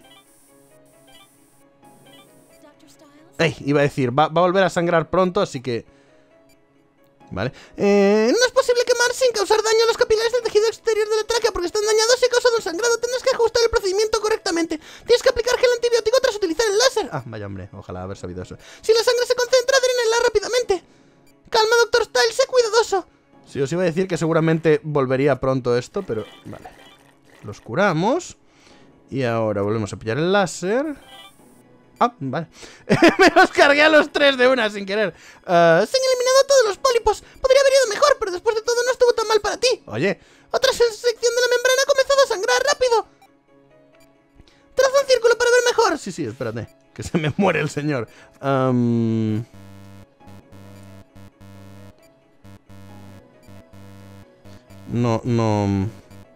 Ey, iba a decir, va a volver a sangrar pronto, así que... Vale. No es posible quemar sin causar daño a los capilares del tejido exterior de la tráquea porque están dañados y ha causado un sangrado. Tendrás que ajustar el procedimiento correctamente. Tienes que aplicar gel antibiótico tras utilizar el láser. Ah, vaya hombre, ojalá haber sabido eso. Si la sangre se concentra, drénela rápidamente. Calma, Dr. Style, sé cuidadoso. Sí, os iba a decir que seguramente volvería pronto esto, pero... Vale. Los curamos. Y ahora volvemos a pillar el láser. Ah, vale. Me los cargué a los tres de una sin querer. Se han eliminado todos los pólipos. Podría haber ido mejor, pero después de todo no estuvo tan mal para ti. Oye. Otra sección de la membrana ha comenzado a sangrar. ¡Rápido! Traza un círculo para ver mejor. Sí, espérate. Que se me muere el señor. No.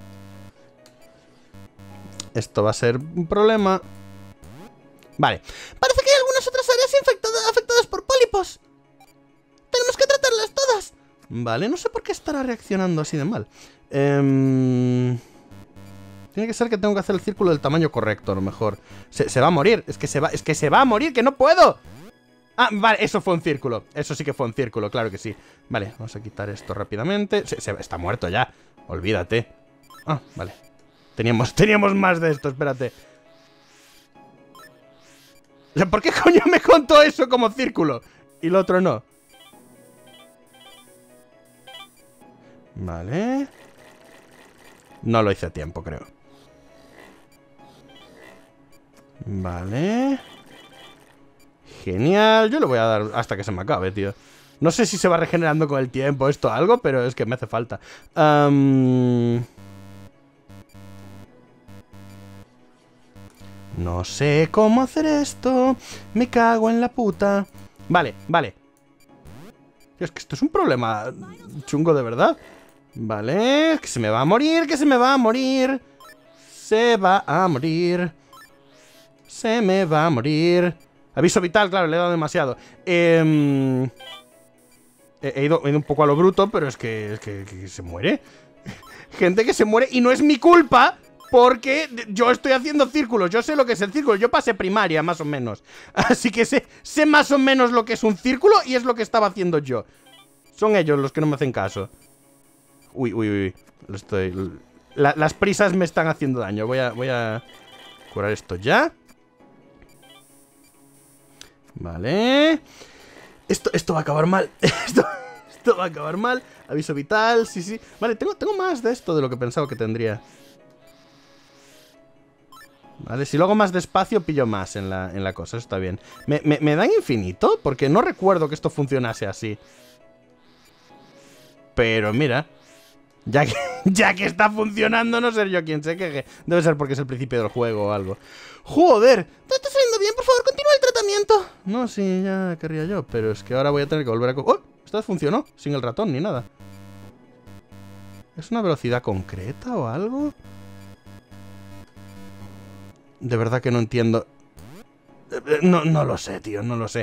Esto va a ser un problema. Vale. Parece que hay algunas otras áreas afectadas por pólipos. Tenemos que tratarlas todas. Vale, no sé por qué estará reaccionando así de mal. Tiene que ser que tengo que hacer el círculo del tamaño correcto, a lo mejor. Se va a morir. Es que se va a morir, que no puedo. Ah, vale, eso fue un círculo. Eso sí que fue un círculo, claro que sí. Vale, vamos a quitar esto rápidamente. Está muerto ya. Olvídate. Ah, vale. Teníamos más de esto, espérate. ¿Por qué coño me contó eso como círculo? Y lo otro no. Vale. No lo hice a tiempo, creo. Vale. Genial. Yo le voy a dar hasta que se me acabe, tío. No sé si se va regenerando con el tiempo esto o algo, pero es que me hace falta. No sé cómo hacer esto. Me cago en la puta. Vale. Es que esto es un problema chungo de verdad. Vale, que se me va a morir, Se me va a morir. Aviso vital, claro, le he dado demasiado. He ido un poco a lo bruto, pero es que se muere. Gente que se muere y no es mi culpa. Porque yo estoy haciendo círculos. Yo sé lo que es el círculo. Yo pasé primaria, más o menos. Así que sé más o menos lo que es un círculo. Y es lo que estaba haciendo yo. Son ellos los que no me hacen caso. Uy. Las prisas me están haciendo daño. Voy a curar esto ya. Vale. Esto va a acabar mal. Esto va a acabar mal. Aviso vital, sí. Vale, tengo más de esto de lo que pensaba que tendría. Vale, si lo hago más despacio pillo más en la cosa, eso está bien. ¿Me dan infinito? Porque no recuerdo que esto funcionase así. Pero mira, ya que está funcionando, no ser yo quien se queje. Debe ser porque es el principio del juego o algo. ¡Joder! Todo está saliendo bien, por favor, continúa el tratamiento. No, sí, ya querría yo, pero es que ahora voy a tener que volver a... ¡Oh! Esta vez funcionó, sin el ratón ni nada. ¿Es una velocidad concreta o algo? De verdad que no entiendo. No lo sé, tío, no lo sé.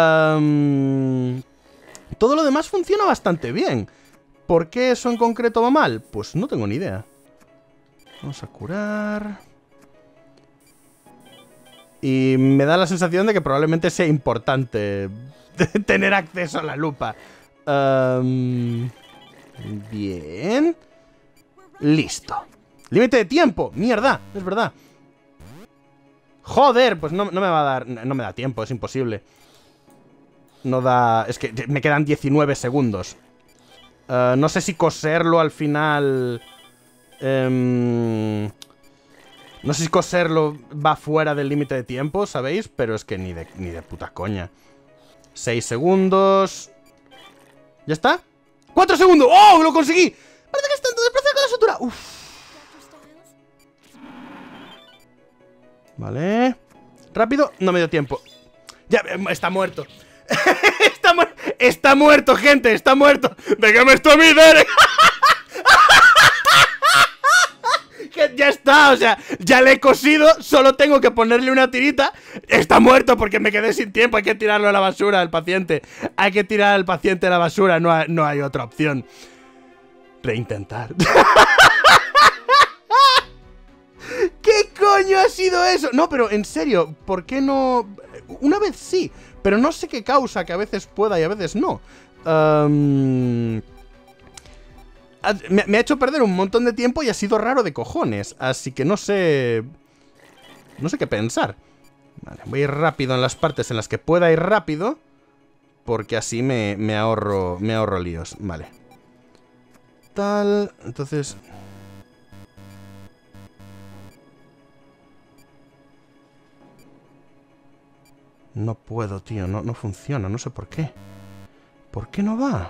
Todo lo demás funciona bastante bien. ¿Por qué eso en concreto va mal? Pues no tengo ni idea. Vamos a curar. Y me da la sensación de que probablemente sea importante tener acceso a la lupa. Bien. Listo. Límite de tiempo. Mierda, es verdad. Joder, pues no me va a dar. No me da tiempo, es imposible. No da. Es que me quedan 19 segundos. No sé si coserlo al final. No sé si coserlo va fuera del límite de tiempo, ¿sabéis? Pero es que ni de puta coña. 6 segundos. ¿Ya está? ¡4 segundos! ¡Oh! ¡Lo conseguí! Parece que está en todo el proceso con la sutura. ¡Uf! Vale. Rápido. No me dio tiempo. Ya, está muerto. Está muerto, gente. Está muerto. ¡Déjame esto a mí, Derek! Ya está, o sea, ya le he cosido. Solo tengo que ponerle una tirita. Está muerto porque me quedé sin tiempo. Hay que tirarlo a la basura, al paciente. Hay que tirar al paciente a la basura. No hay otra opción. Reintentar. ¿Qué coño ha sido eso? No, pero en serio, ¿por qué no? Una vez sí, pero no sé qué causa que a veces pueda y a veces no. Me ha hecho perder un montón de tiempo y ha sido raro de cojones. Así que no sé... No sé qué pensar. Vale, voy a ir rápido en las partes en las que pueda ir rápido. Porque así me ahorro líos. Vale. Tal... Entonces... No puedo, tío. No funciona. No sé por qué. ¿Por qué no va?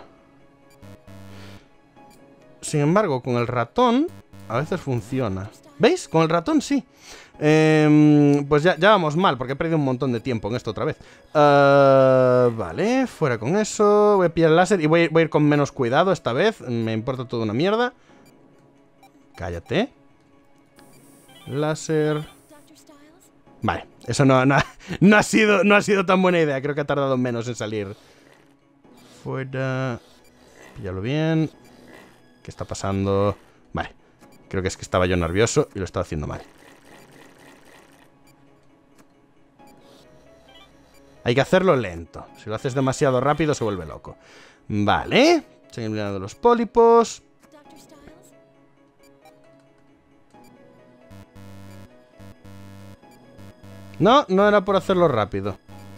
Sin embargo, con el ratón a veces funciona. ¿Veis? Con el ratón sí. Pues ya vamos mal, porque he perdido un montón de tiempo en esto otra vez. Vale, fuera con eso. Voy a pillar el láser y voy a ir con menos cuidado esta vez. Me importa toda una mierda. Cállate. Láser. Vale, eso no ha sido tan buena idea. Creo que ha tardado menos en salir. Fuera. Píllalo bien. ¿Qué está pasando? Vale, creo que es que estaba yo nervioso y lo estaba haciendo mal. Hay que hacerlo lento. Si lo haces demasiado rápido se vuelve loco. Vale, se han eliminado los pólipos. No era por hacerlo rápido.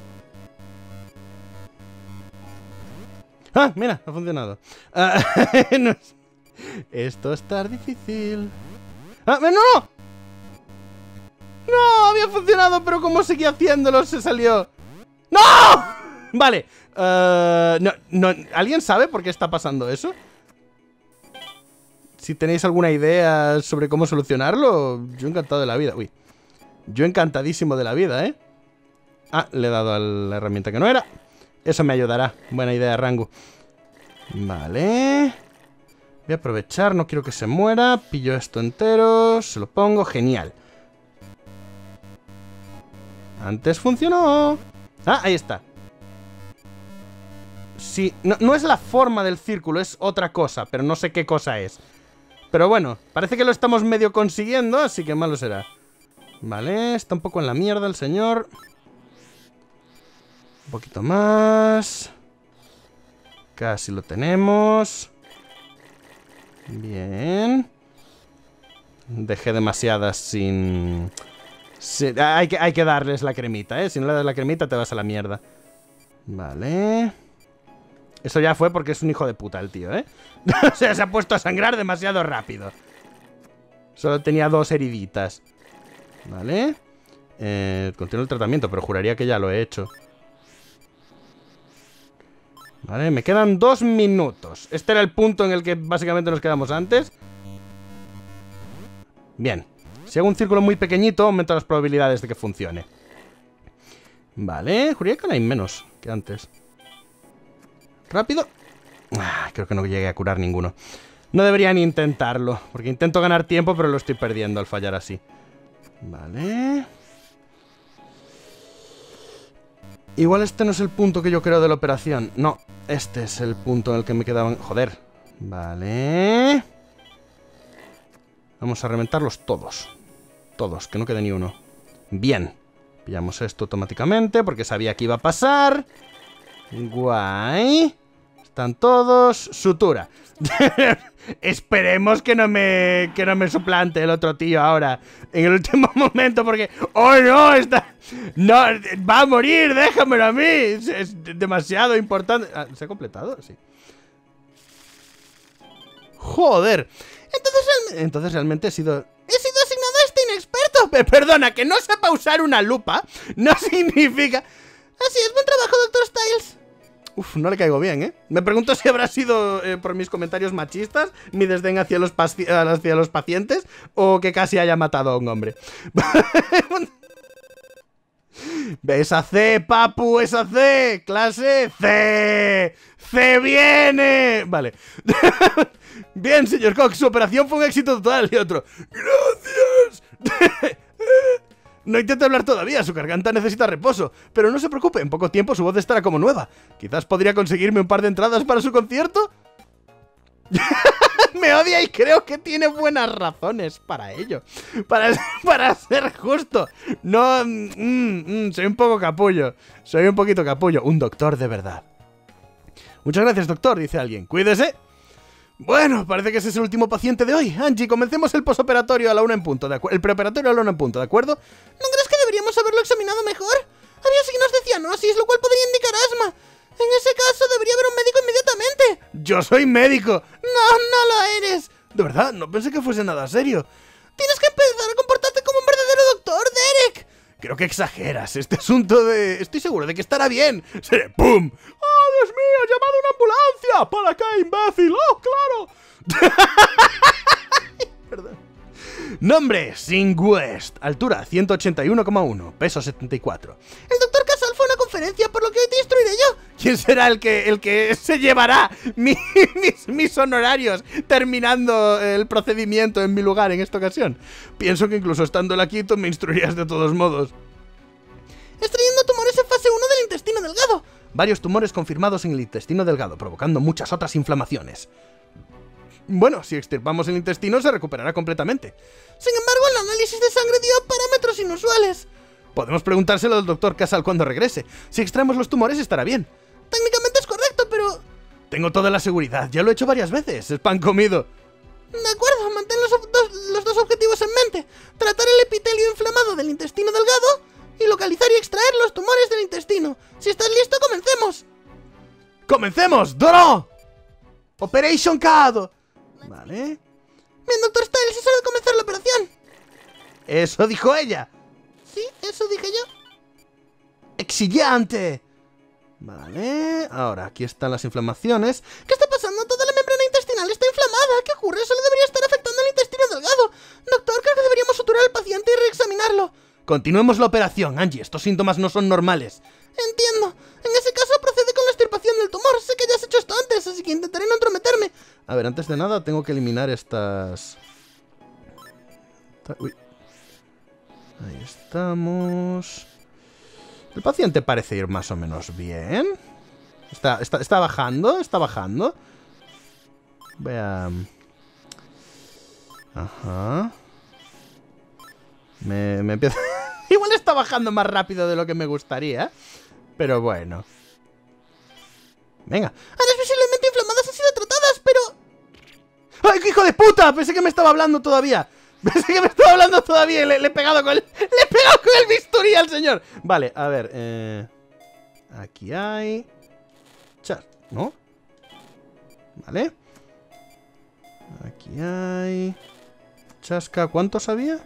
¡Ah! Mira, ha funcionado. No. Esto está difícil. ¡Ah! ¡No! ¡No! Había funcionado, pero como seguía haciéndolo, se salió. ¡No! Vale. No. ¿Alguien sabe por qué está pasando eso? Si tenéis alguna idea sobre cómo solucionarlo, yo encantado de la vida. Uy. Yo encantadísimo de la vida, ¿eh? Ah, le he dado a la herramienta que no era. Eso me ayudará. Buena idea, Rango. Vale. Voy a aprovechar, no quiero que se muera. Pillo esto entero, se lo pongo, genial. Antes funcionó. Ah, ahí está. Sí, no es la forma del círculo, es otra cosa, pero no sé qué cosa es. Pero bueno, parece que lo estamos medio consiguiendo, así que malo será. Vale, está un poco en la mierda el señor. Un poquito más. Casi lo tenemos. Bien. Dejé demasiadas sin... Hay que darles la cremita, ¿eh? Si no le das la cremita te vas a la mierda. Vale. Eso ya fue porque es un hijo de puta el tío, ¿eh? O sea, se ha puesto a sangrar demasiado rápido. Solo tenía 2 heriditas. Vale. Continúo el tratamiento, pero juraría que ya lo he hecho. Vale, me quedan 2 minutos. Este era el punto en el que básicamente nos quedamos antes. Bien. Si hago un círculo muy pequeñito, aumento las probabilidades de que funcione. Vale, juraría que ahora hay menos que antes. Rápido. Creo que no llegué a curar ninguno. No debería ni intentarlo, porque intento ganar tiempo, pero lo estoy perdiendo al fallar así. Vale. Igual este no es el punto que yo creo de la operación. No, este es el punto en el que me quedaban... Joder. Vale. Vamos a reventarlos todos. Todos, que no quede ni uno. Bien. Pillamos esto automáticamente porque sabía que iba a pasar. Guay. Están todos. Sutura. Esperemos que no me suplante el otro tío ahora en el último momento porque... ¡Oh, no! No, va a morir, déjamelo a mí. Es demasiado importante. ¿Se ha completado? Sí. Joder. Entonces realmente he sido asignado a este inexperto. Perdona, que no sepa usar una lupa no significa... Así es, buen trabajo, Dr. Styles. Uf, no le caigo bien, ¿eh? Me pregunto si habrá sido por mis comentarios machistas, mi desdén hacia los pacientes, o que casi haya matado a un hombre. Esa C, papu, esa C. Clase C. C viene. Vale. Bien, señor Cox, su operación fue un éxito total. Y otro, gracias. No intente hablar todavía, su garganta necesita reposo. Pero no se preocupe, en poco tiempo su voz estará como nueva. Quizás podría conseguirme un par de entradas para su concierto. Me odia y creo que tiene buenas razones para ello. Para ser justo. No... soy un poco capullo. Soy un poquito capullo. Un doctor de verdad. Muchas gracias, doctor, dice alguien. Cuídese. Bueno, parece que ese es el último paciente de hoy. Angie, comencemos el posoperatorio a la 1 en punto, el preoperatorio a la 1 en punto, ¿de acuerdo? ¿No crees que deberíamos haberlo examinado mejor? Había signos de cianosis, lo cual podría indicar asma. En ese caso, debería haber un médico inmediatamente. ¡Yo soy médico! No lo eres. De verdad, no pensé que fuese nada serio. Tienes que empezar a comportarte como un verdadero doctor, Derek. Creo que exageras. Este asunto de... Estoy seguro de que estará bien. Seré... ¡Pum! ¡Oh, Dios mío! ¡He llamado a una ambulancia! ¿Para qué, imbécil? ¡Oh, claro! Perdón. Nombre, Sing West. Altura, 181,1. Peso, 74. El doctor Casal fue a una conferencia, por lo que hoy te instruiré yo. ¿Quién será el que se llevará mis honorarios terminando el procedimiento en mi lugar en esta ocasión? Pienso que incluso estando él aquí, tú me instruirías de todos modos. Extrayendo tumores en fase 1 del intestino delgado. Varios tumores confirmados en el intestino delgado, provocando muchas otras inflamaciones. Bueno, si extirpamos el intestino se recuperará completamente. Sin embargo, el análisis de sangre dio parámetros inusuales. Podemos preguntárselo al doctor Casal cuando regrese. Si extraemos los tumores estará bien. Técnicamente es correcto, pero... Tengo toda la seguridad, ya lo he hecho varias veces, es pan comido. De acuerdo, mantén los dos objetivos en mente. Tratar el epitelio inflamado del intestino delgado y localizar y extraer los tumores del intestino. Si estás listo, comencemos. ¡Comencemos! ¡Doro! Operation CAD. Vale. Bien, doctor Styles, es hora de comenzar la operación. Eso dijo ella. Sí, eso dije yo. ¡Exiliante! Vale, ahora aquí están las inflamaciones. ¿Qué está pasando? Toda la membrana intestinal está inflamada. ¿Qué ocurre? Solo debería estar afectando el intestino delgado. Doctor, creo que deberíamos suturar al paciente y reexaminarlo. Continuemos la operación, Angie. Estos síntomas no son normales. Entiendo. En ese caso procede con la extirpación del tumor. Sé que ya has hecho esto antes, así que intentaré no entrometerme. A ver, antes de nada tengo que eliminar estas... Uy. Ahí estamos... El paciente parece ir más o menos bien. Está bajando, está bajando. Voy a... Ajá. Me empieza... Igual está bajando más rápido de lo que me gustaría. Pero bueno. Venga. Áreas visiblemente inflamadas han sido tratadas, pero... ¡Ay, qué hijo de puta! Pensé que me estaba hablando todavía. Pensé que me estaba hablando todavía y le he pegado con el... ¡Le he pegado con el bisturí al señor! Vale, a ver, aquí hay... ¿No? Vale. Aquí hay... Chasca, ¿cuántos había?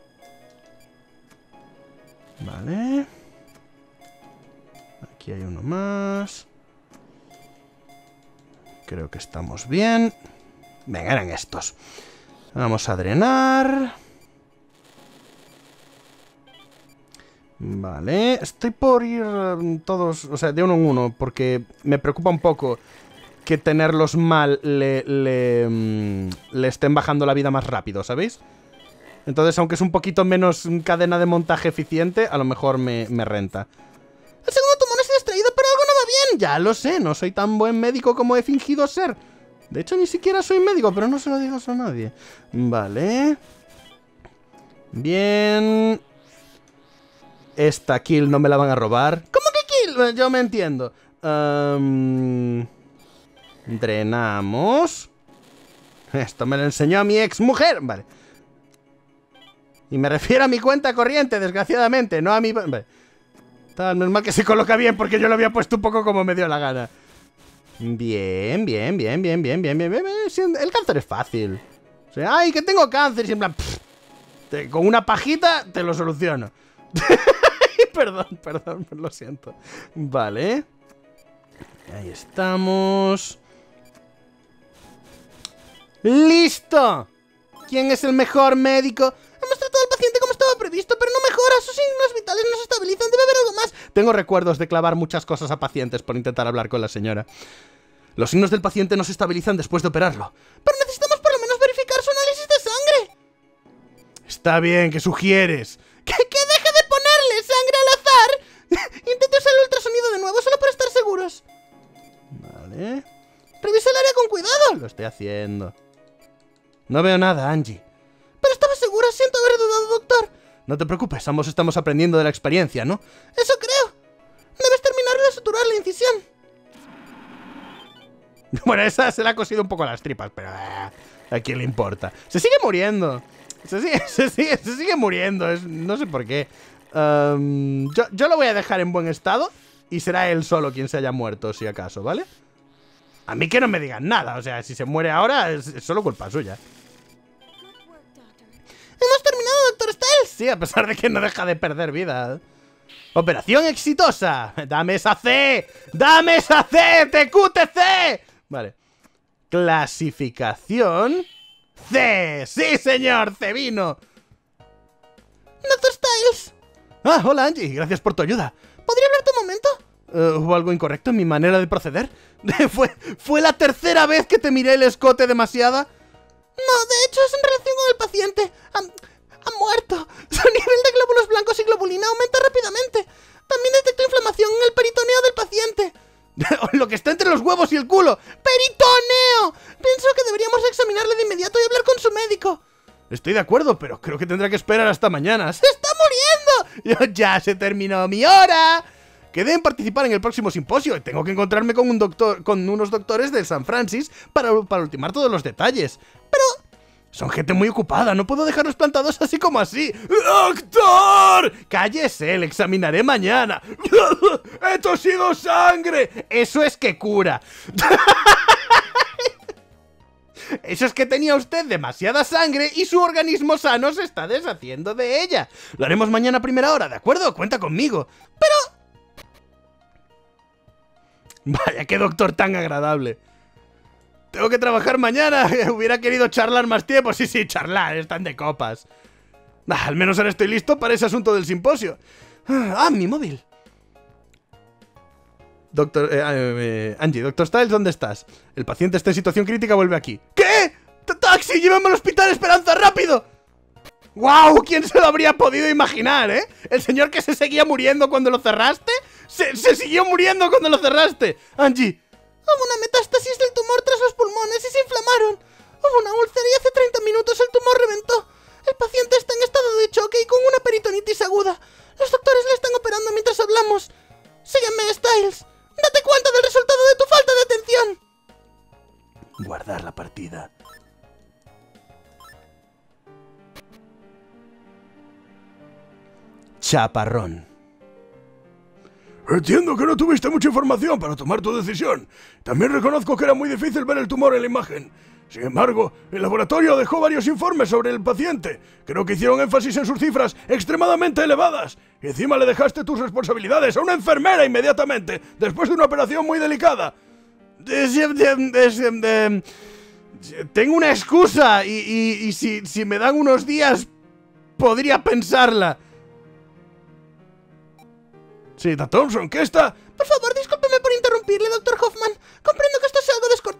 Vale. Aquí hay uno más. Creo que estamos bien. Venga, eran estos. Vamos a drenar. Vale. Estoy por ir todos, o sea, de uno en uno, porque me preocupa un poco que tenerlos mal le estén bajando la vida más rápido, ¿sabéis? Entonces, aunque es un poquito menos cadena de montaje eficiente, a lo mejor me renta. El segundo tumor se ha extraído, pero algo no va bien. Ya lo sé, no soy tan buen médico como he fingido ser. De hecho, ni siquiera soy médico, pero no se lo digas a nadie. Vale. Bien. Esta kill no me la van a robar. ¿Cómo que kill? Yo me entiendo. Drenamos. Esto me lo enseñó a mi ex mujer. Vale. Y me refiero a mi cuenta corriente, desgraciadamente, no a mi... Vale. Tal, normal que se coloca bien porque yo lo había puesto un poco como me dio la gana. Bien. El cáncer es fácil. O sea, ¡ay, que tengo cáncer! Y en plan, con una pajita te lo soluciono. Perdón, lo siento. Vale. Ahí estamos. ¡Listo! ¿Quién es el mejor médico? Hemos tratado al paciente como estaba previsto, pero no mejora. Sus signos vitales no se estabilizan. Debe haber algo más. Tengo recuerdos de clavar muchas cosas a pacientes por intentar hablar con la señora. Los signos del paciente no se estabilizan después de operarlo. Pero necesitamos por lo menos verificar su análisis de sangre. Está bien, ¿qué sugieres? ¡Que deje de ponerle sangre al azar! Intente usar el ultrasonido de nuevo, solo para estar seguros. Vale. Revisa el área con cuidado. Lo estoy haciendo. No veo nada, Angie. Pero estaba segura, siento haber dudado, doctor. No te preocupes, ambos estamos aprendiendo de la experiencia, ¿no? Eso creo. Debes terminar de suturar la incisión. Bueno, esa se la ha cosido un poco las tripas, pero ¿a quién le importa? Se sigue muriendo. Se sigue muriendo. No sé por qué. Yo lo voy a dejar en buen estado y será él solo quien se haya muerto, si acaso, ¿vale? A mí que no me digan nada. O sea, si se muere ahora es solo culpa suya. ¡Hemos terminado, Dr. Styles! Sí, a pesar de que no deja de perder vida. ¡Operación exitosa! ¡Dame esa C! ¡Dame esa C! ¡TQTC! Vale. Clasificación C. ¡Sí, señor! ¡C vino! ¡Dr. Styles! Ah, hola, Angie. Gracias por tu ayuda. ¿Podría hablarte un momento? ¿Hubo algo incorrecto en mi manera de proceder? ¿Fue la tercera vez que te miré el escote demasiada? No, de hecho es en relación con el paciente. Ha muerto. Su nivel de glóbulos blancos y globulina aumenta rápidamente. También detectó inflamación en el peritoneo del paciente. Lo que está entre los huevos y el culo. ¡Peritoneo! Pienso que deberíamos examinarle de inmediato y hablar con su médico. Estoy de acuerdo, pero creo que tendrá que esperar hasta mañana. ¡Se está muriendo! ¡Ya se terminó mi hora! Quedé en participar en el próximo simposio y tengo que encontrarme con unos doctores de San Francis para ultimar todos los detalles. Pero son gente muy ocupada, no puedo dejarlos plantados así como así. ¡Doctor! ¡Cállese! Le examinaré mañana. ¡He tosido sangre! Eso es que cura. Eso es que tenía usted demasiada sangre y su organismo sano se está deshaciendo de ella. Lo haremos mañana a primera hora, ¿de acuerdo? Cuenta conmigo. Pero... Vaya, qué doctor tan agradable. Tengo que trabajar mañana. Hubiera querido charlar más tiempo. Sí, charlar. Están de copas. Al menos ahora estoy listo para ese asunto del simposio. Mi móvil. Angie, Dr. Styles, ¿dónde estás? El paciente está en situación crítica, vuelve aquí. ¿Qué? ¡Taxi! ¡Llévame al hospital, Esperanza, rápido! ¡Guau! ¿Quién se lo habría podido imaginar, eh? El señor que se seguía muriendo cuando lo cerraste. Se siguió muriendo cuando lo cerraste. Angie. Hubo una metástasis del tumor tras los pulmones y se inflamaron. Hubo una úlcera y hace 30 minutos el tumor reventó. El paciente está en estado de choque y con una peritonitis aguda. Los doctores le están operando mientras hablamos. Sígueme, Styles. Date cuenta del resultado de tu falta de atención. Guardar la partida. Chaparrón. Entiendo que no tuviste mucha información para tomar tu decisión. También reconozco que era muy difícil ver el tumor en la imagen. Sin embargo, el laboratorio dejó varios informes sobre el paciente. Creo que hicieron énfasis en sus cifras extremadamente elevadas. Y encima le dejaste tus responsabilidades a una enfermera inmediatamente, después de una operación muy delicada. Tengo una excusa y si me dan unos días, podría pensarla. Sí, Thompson, ¿qué está? Por favor, discúlpeme por interrumpirle, Dr. Hoffman. Comprendo que esto sea algo desconocido.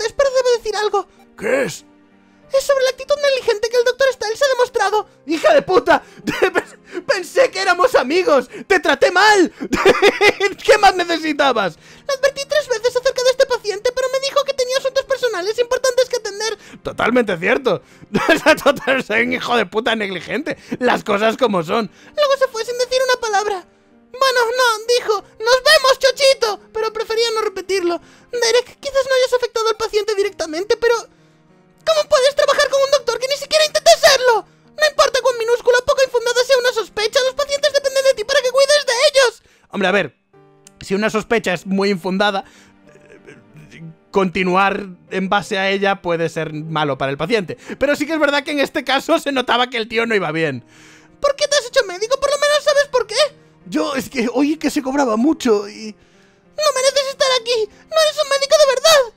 decir algo. ¿Qué es? Es sobre la actitud negligente que el Dr. Styles ha demostrado. ¡Hija de puta! Pensé que éramos amigos. ¡Te traté mal! ¿Qué más necesitabas? Le advertí 3 veces acerca de este paciente, pero me dijo que tenía asuntos personales importantes que atender. Totalmente cierto. Soy un hijo de puta negligente. Las cosas como son. Luego se fue sin decir una palabra. Bueno, no, dijo, ¡nos vemos, chochito! Pero prefería no repetirlo. Derek, quizás no hayas afectado al paciente directamente, pero... ¿cómo puedes trabajar con un doctor que ni siquiera intente serlo? No importa cuán minúscula o poco infundada sea una sospecha, los pacientes dependen de ti para que cuides de ellos. Hombre, a ver, si una sospecha es muy infundada, continuar en base a ella puede ser malo para el paciente. Pero sí que es verdad que en este caso se notaba que el tío no iba bien. ¿Por qué te has hecho médico? Por lo menos sabes por qué. Yo, es que oí que se cobraba mucho y... no mereces estar aquí. No eres un médico de verdad.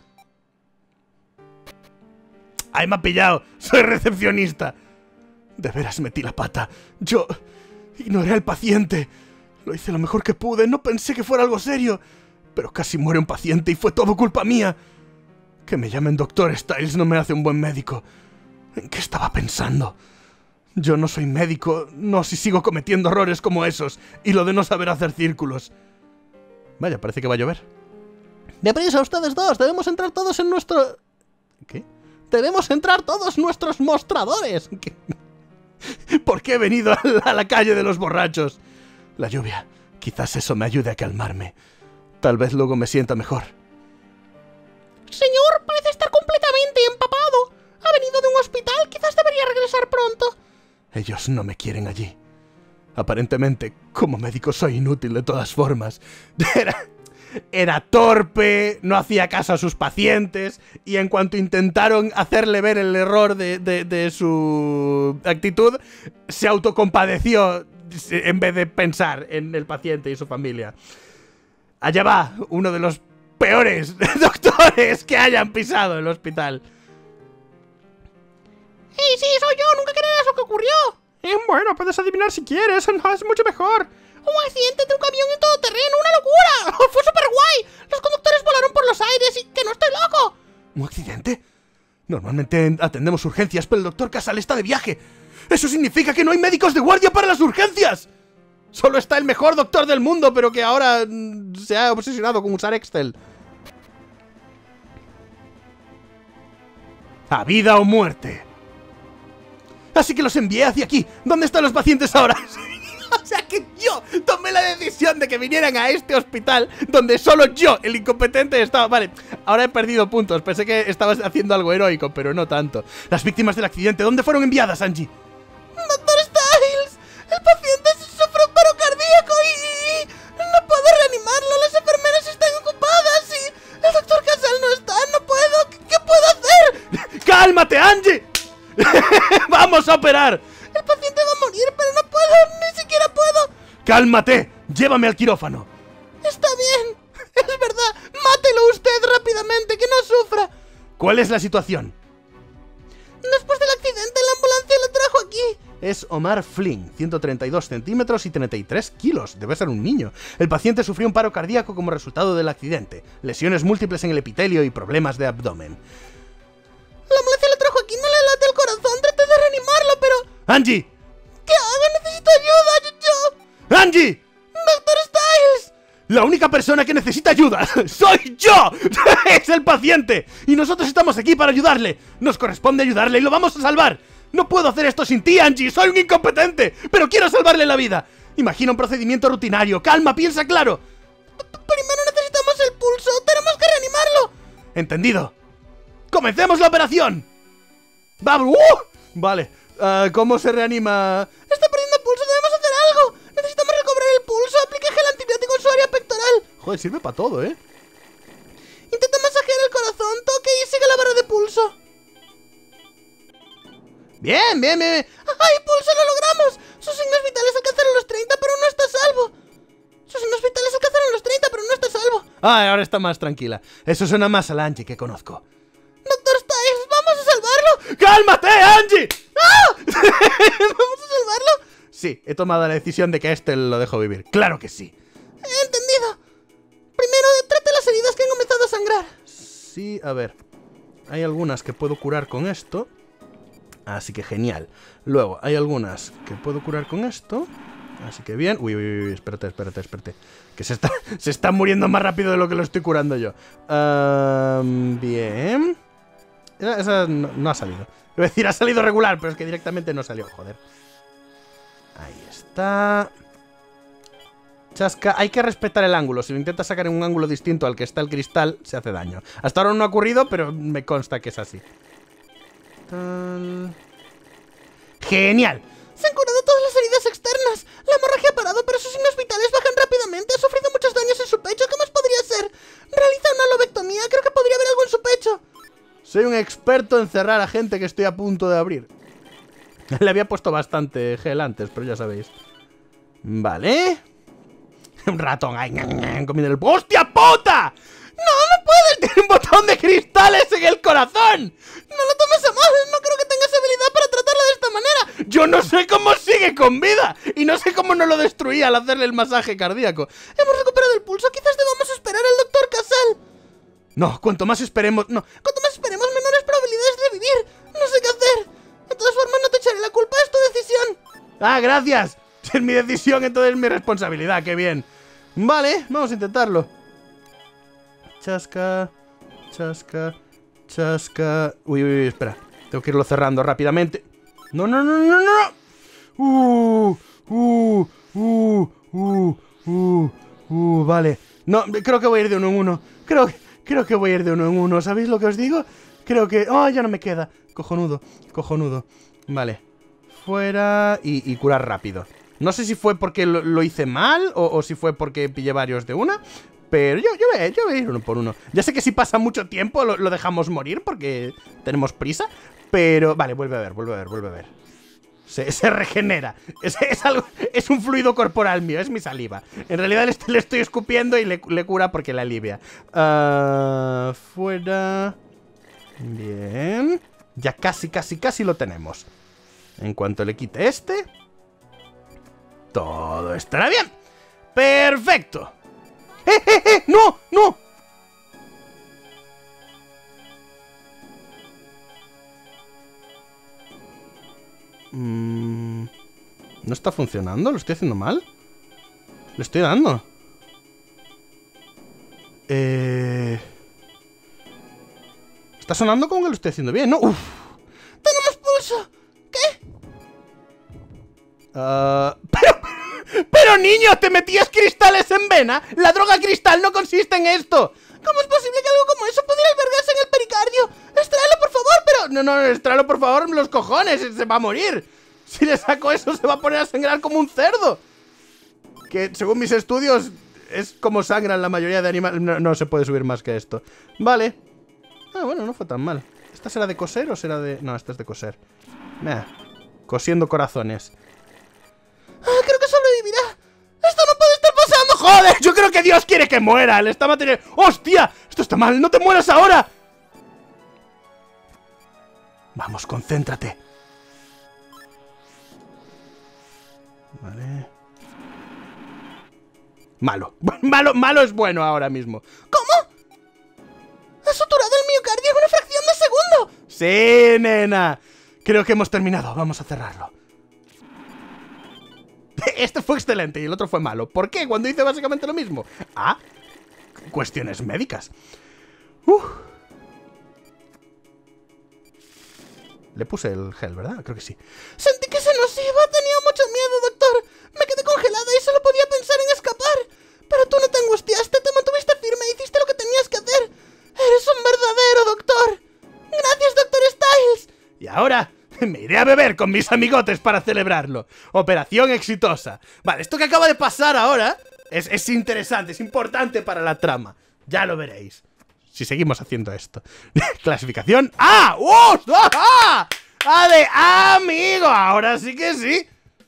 ¡Ay, me ha pillado! ¡Soy recepcionista! De veras metí la pata. Yo ignoré al paciente. Lo hice lo mejor que pude. No pensé que fuera algo serio. Pero casi muere un paciente y fue todo culpa mía. Que me llamen Dr. Styles no me hace un buen médico. ¿En qué estaba pensando? Yo no soy médico. No si sigo cometiendo errores como esos. Y lo de no saber hacer círculos. Vaya, parece que va a llover. Deprisa, ustedes dos. Debemos entrar todos en nuestro... ¿Qué? Debemos entrar todos nuestros mostradores. ¿Por qué he venido a la calle de los borrachos? La lluvia. Quizás eso me ayude a calmarme. Tal vez luego me sienta mejor. Señor, parece estar completamente empapado. Ha venido de un hospital. Quizás debería regresar pronto. Ellos no me quieren allí. Aparentemente, como médico soy inútil de todas formas. Era torpe, no hacía caso a sus pacientes, y en cuanto intentaron hacerle ver el error de su actitud, se autocompadeció en vez de pensar en el paciente y su familia. Allá va, uno de los peores doctores que hayan pisado el hospital. ¡Sí, soy yo! ¡Nunca creerás lo que ocurrió! Bueno, puedes adivinar si quieres, no, es mucho mejor. Un accidente de un camión en todo terreno, ¡una locura! ¡Fue súper guay! Los conductores volaron por los aires y... ¡que no estoy loco! ¿Un accidente? Normalmente atendemos urgencias, pero el doctor Casal está de viaje. ¡Eso significa que no hay médicos de guardia para las urgencias! Solo está el mejor doctor del mundo, pero que ahora se ha obsesionado con usar Excel. A vida o muerte. Así que los envié hacia aquí. ¿Dónde están los pacientes ahora? O sea que yo tomé la decisión de que vinieran a este hospital donde solo yo, el incompetente, estaba... Vale, ahora he perdido puntos. Pensé que estabas haciendo algo heroico, pero no tanto. Las víctimas del accidente, ¿dónde fueron enviadas, Angie? ¡Dr. Styles! El paciente sufre un paro cardíaco y... no puedo reanimarlo. Las enfermeras están ocupadas y... el doctor Casal no está. No puedo. ¿Qué puedo hacer? ¡Cálmate, Angie! ¡Vamos a operar! El paciente va a morir, pero no puedo. Ni siquiera puedo. ¡Cálmate! ¡Llévame al quirófano! Está bien. Es verdad. Mátelo usted rápidamente, que no sufra. ¿Cuál es la situación? Después del accidente, la ambulancia lo trajo aquí. Es Omar Flynn, 132 centímetros y 33 kilos. Debe ser un niño. El paciente sufrió un paro cardíaco como resultado del accidente. Lesiones múltiples en el epitelio y problemas de abdomen. La ambulancia lo trajo aquí. No le late el corazón. Traté de reanimarlo, pero... ¡Angie! ¿Qué hago? Necesito ayuda. Yo... ¡Angie! ¡Dr. Styles! La única persona que necesita ayuda ¡soy yo! ¡Es el paciente! Y nosotros estamos aquí para ayudarle. Nos corresponde ayudarle y lo vamos a salvar. No puedo hacer esto sin ti, Angie. Soy un incompetente, pero quiero salvarle la vida. Imagina un procedimiento rutinario. Calma, piensa claro. Primero necesitamos el pulso. Tenemos que reanimarlo. Entendido. ¡Comencemos la operación! ¡Vamos! Vale. ¿Cómo se reanima? Está perdiendo pulso. Debemos hacer algo. Necesitamos recobrar el pulso. Aplique gel antibiótico en su área pectoral. Joder, sirve para todo, ¿eh? Intenta masajear el corazón. Toque y siga la barra de pulso. Bien, bien, bien. ¡Ay, pulso! ¡Lo logramos! Sus signos vitales alcanzaron los 30, pero no está a salvo. Sus signos vitales alcanzaron los 30, pero no está a salvo. Ah, ahora está más tranquila. Eso suena más a la Angie que conozco. Dr. Styles, ¿vamos a salvarlo? ¡Cálmate, Angie! ¡Ah! ¿Vamos a salvarlo? Sí, he tomado la decisión de que a este lo dejo vivir. ¡Claro que sí! He entendido. Primero, trate las heridas que han comenzado a sangrar. Sí, a ver. Hay algunas que puedo curar con esto. Así que genial. Luego, hay algunas que puedo curar con esto. Así que bien. Uy, uy, uy, espérate. Que se está muriendo más rápido de lo que lo estoy curando yo. Bien. Esa no ha salido. Iba a decir, ha salido regular, pero es que directamente no salió, joder. Ahí está. Chasca, hay que respetar el ángulo. Si lo intentas sacar en un ángulo distinto al que está el cristal, se hace daño. Hasta ahora no ha ocurrido, pero me consta que es así. ¡Genial! Se han curado todas las heridas externas. La hemorragia ha parado, pero sus signos vitales bajan rápidamente. Ha sufrido muchos daños en su pecho. ¿Qué más podría ser? Realiza una lobectomía. Creo que podría haber algo en su pecho. Soy un experto en cerrar a gente que estoy a punto de abrir. Le había puesto bastante gel antes, pero ya sabéis. Vale. Un ratón. Ay, comiendo el... ¡Hostia puta! ¡No puedes! ¡Tiene un botón de cristales en el corazón! No lo tomes a mal. No creo que tengas habilidad para tratarla de esta manera. Yo no sé cómo sigue con vida. Y no sé cómo no lo destruía al hacerle el masaje cardíaco. Hemos recuperado el pulso. Quizás debamos esperar al Dr. Casal. No, cuanto más esperemos... No. Cuanto más esperemos, menores probabilidades de vivir. No sé qué hacer. De todas formas, no te echaré la culpa. Es tu decisión. ¡Ah, gracias! Si es mi decisión, entonces es mi responsabilidad. ¡Qué bien! Vale, vamos a intentarlo. Chasca. Uy, espera. Tengo que irlo cerrando rápidamente. No. Vale. No, creo que voy a ir de uno en uno. Creo que voy a ir de uno en uno. ¿Sabéis lo que os digo? Creo que... ¡Oh, ya no me queda! Cojonudo. Vale. Fuera y curar rápido. No sé si fue porque lo hice mal o si fue porque pillé varios de una. Pero yo voy a ir uno por uno. Ya sé que si pasa mucho tiempo lo dejamos morir porque tenemos prisa. Pero... Vale, vuelve a ver. Se regenera. Es un fluido corporal mío, es mi saliva. En realidad le estoy escupiendo y le cura porque le alivia. Fuera. Bien. Ya casi lo tenemos. En cuanto le quite este, todo estará bien. ¡Perfecto! ¡No! ¿No está funcionando? ¿Lo estoy haciendo mal? ¿Le estoy dando? Está sonando como que lo estoy haciendo bien, ¿no? ¡Uf! ¡Tenemos pulso! ¿Qué? ¡Pero niño! ¿Te metías cristales en vena? La droga cristal no consiste en esto. ¿Cómo es posible que algo como eso pudiera albergarse en el pericardio? ¡Extráelo, por favor! Pero... No, extráelo, por favor, los cojones. Se va a morir. Si le saco eso, se va a poner a sangrar como un cerdo. Que, según mis estudios, es como sangran la mayoría de animales. No se puede subir más que esto. Vale. Ah, bueno, no fue tan mal. ¿Esta será de coser o será de...? No, esta es de coser. Cosiendo corazones. Creo que sobrevivirá. ¡Esto no puede estar pasando! ¡Joder! Yo creo que Dios quiere que muera. Le está manteniendo... ¡Hostia! Esto está mal. ¡No te mueras ahora! Vamos, concéntrate. Vale. Malo es bueno ahora mismo. ¿Cómo? ¿Has suturado el miocardio en una fracción de segundo? Sí, nena. Creo que hemos terminado. Vamos a cerrarlo. Este fue excelente y el otro fue malo. ¿Por qué? Cuando hice básicamente lo mismo. Ah, cuestiones médicas. Le puse el gel, ¿verdad? Creo que sí. Sentí que se nos iba. Tenía mucho miedo, doctor. Me quedé congelada y solo podía pensar en escapar. Pero tú no te angustiaste, te mantuviste firme y hiciste lo que tenías que hacer. Eres un verdadero doctor. Gracias, Dr. Styles. Y ahora me iré a beber con mis amigotes para celebrarlo. Operación exitosa. Vale, esto que acaba de pasar ahora es interesante, es importante para la trama. Ya lo veréis. Si seguimos haciendo esto. Clasificación A. ¡Oh! ¡Ah! ¡Ah de amigo! Ahora sí que sí.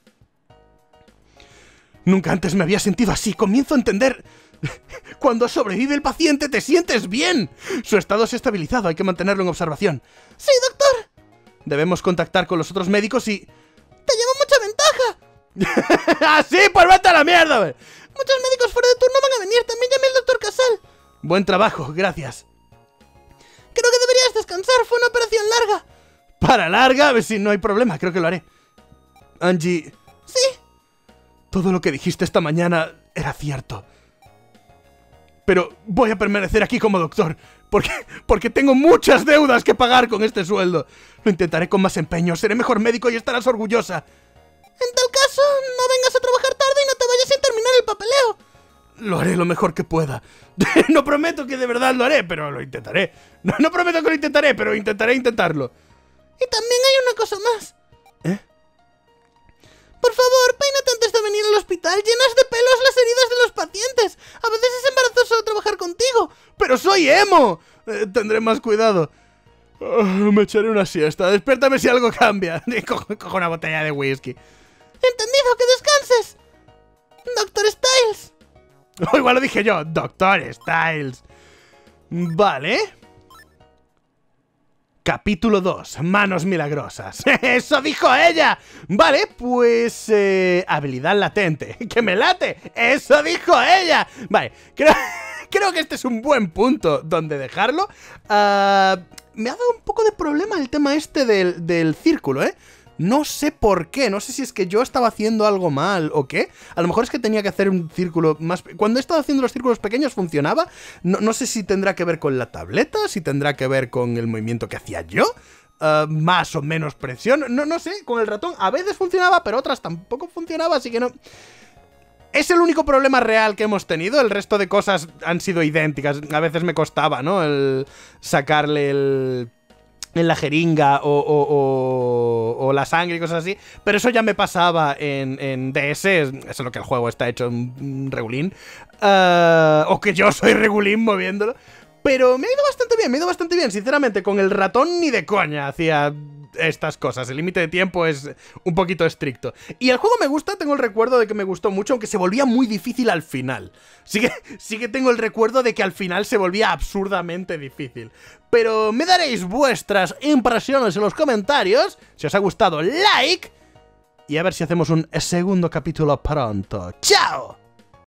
Nunca antes me había sentido así. Comienzo a entender. Cuando sobrevive el paciente te sientes bien. Su estado se ha estabilizado. Hay que mantenerlo en observación. Sí, doctor. Debemos contactar con los otros médicos y... ¡Te llevo mucha ventaja! ¡Ah, sí! ¡Pues vete a la mierda! Muchos médicos fuera de turno van a venir. También llamé al Dr. Casal. Buen trabajo, gracias. Creo que deberías descansar, fue una operación larga. ¿Para larga? A ver si no hay problema, creo que lo haré. Angie... Sí. Todo lo que dijiste esta mañana era cierto. Pero voy a permanecer aquí como doctor, porque tengo muchas deudas que pagar con este sueldo. Lo intentaré con más empeño, seré mejor médico y estarás orgullosa. En tal caso, no vengas a trabajar tarde y no te vayas sin terminar el papeleo. Lo haré lo mejor que pueda. No prometo que de verdad lo haré, pero lo intentaré. No prometo que lo intentaré, pero intentaré intentarlo. Y también hay una cosa más. ¿Eh? Por favor, peínate antes de venir al hospital. Llenas de pelos las heridas de los pacientes. A veces es embarazoso trabajar contigo. ¡Pero soy emo! Tendré más cuidado. Me echaré una siesta. Despiértame si algo cambia. Cojo una botella de whisky. Entendido, que descanses. Doctor Styles. Oh, igual lo dije yo. Doctor Styles. Vale. Capítulo 2. Manos milagrosas. ¡Eso dijo ella! Vale, pues... habilidad latente. ¡Que me late! ¡Eso dijo ella! Vale, creo que este es un buen punto donde dejarlo. Me ha dado un poco de problema el tema este del círculo, ¿eh? No sé por qué, no sé si es que yo estaba haciendo algo mal o qué. A lo mejor es que tenía que hacer un círculo más... Cuando he estado haciendo los círculos pequeños funcionaba. No sé si tendrá que ver con la tableta, si tendrá que ver con el movimiento que hacía yo. Más o menos presión, no sé, con el ratón a veces funcionaba, pero otras tampoco funcionaba, así que no... Es el único problema real que hemos tenido, el resto de cosas han sido idénticas. A veces me costaba, ¿no? El sacarle en la jeringa o la sangre y cosas así, pero eso ya me pasaba en DS, eso es lo que el juego está hecho, un regulín, o que yo soy regulín moviéndolo, pero me ha ido bastante bien, sinceramente, con el ratón ni de coña hacía estas cosas, el límite de tiempo es un poquito estricto. Y el juego me gusta, tengo el recuerdo de que me gustó mucho, aunque se volvía muy difícil al final. Sí que tengo el recuerdo de que al final se volvía absurdamente difícil. Pero me daréis vuestras impresiones en los comentarios, si os ha gustado, like, y a ver si hacemos un segundo capítulo pronto. ¡Chao!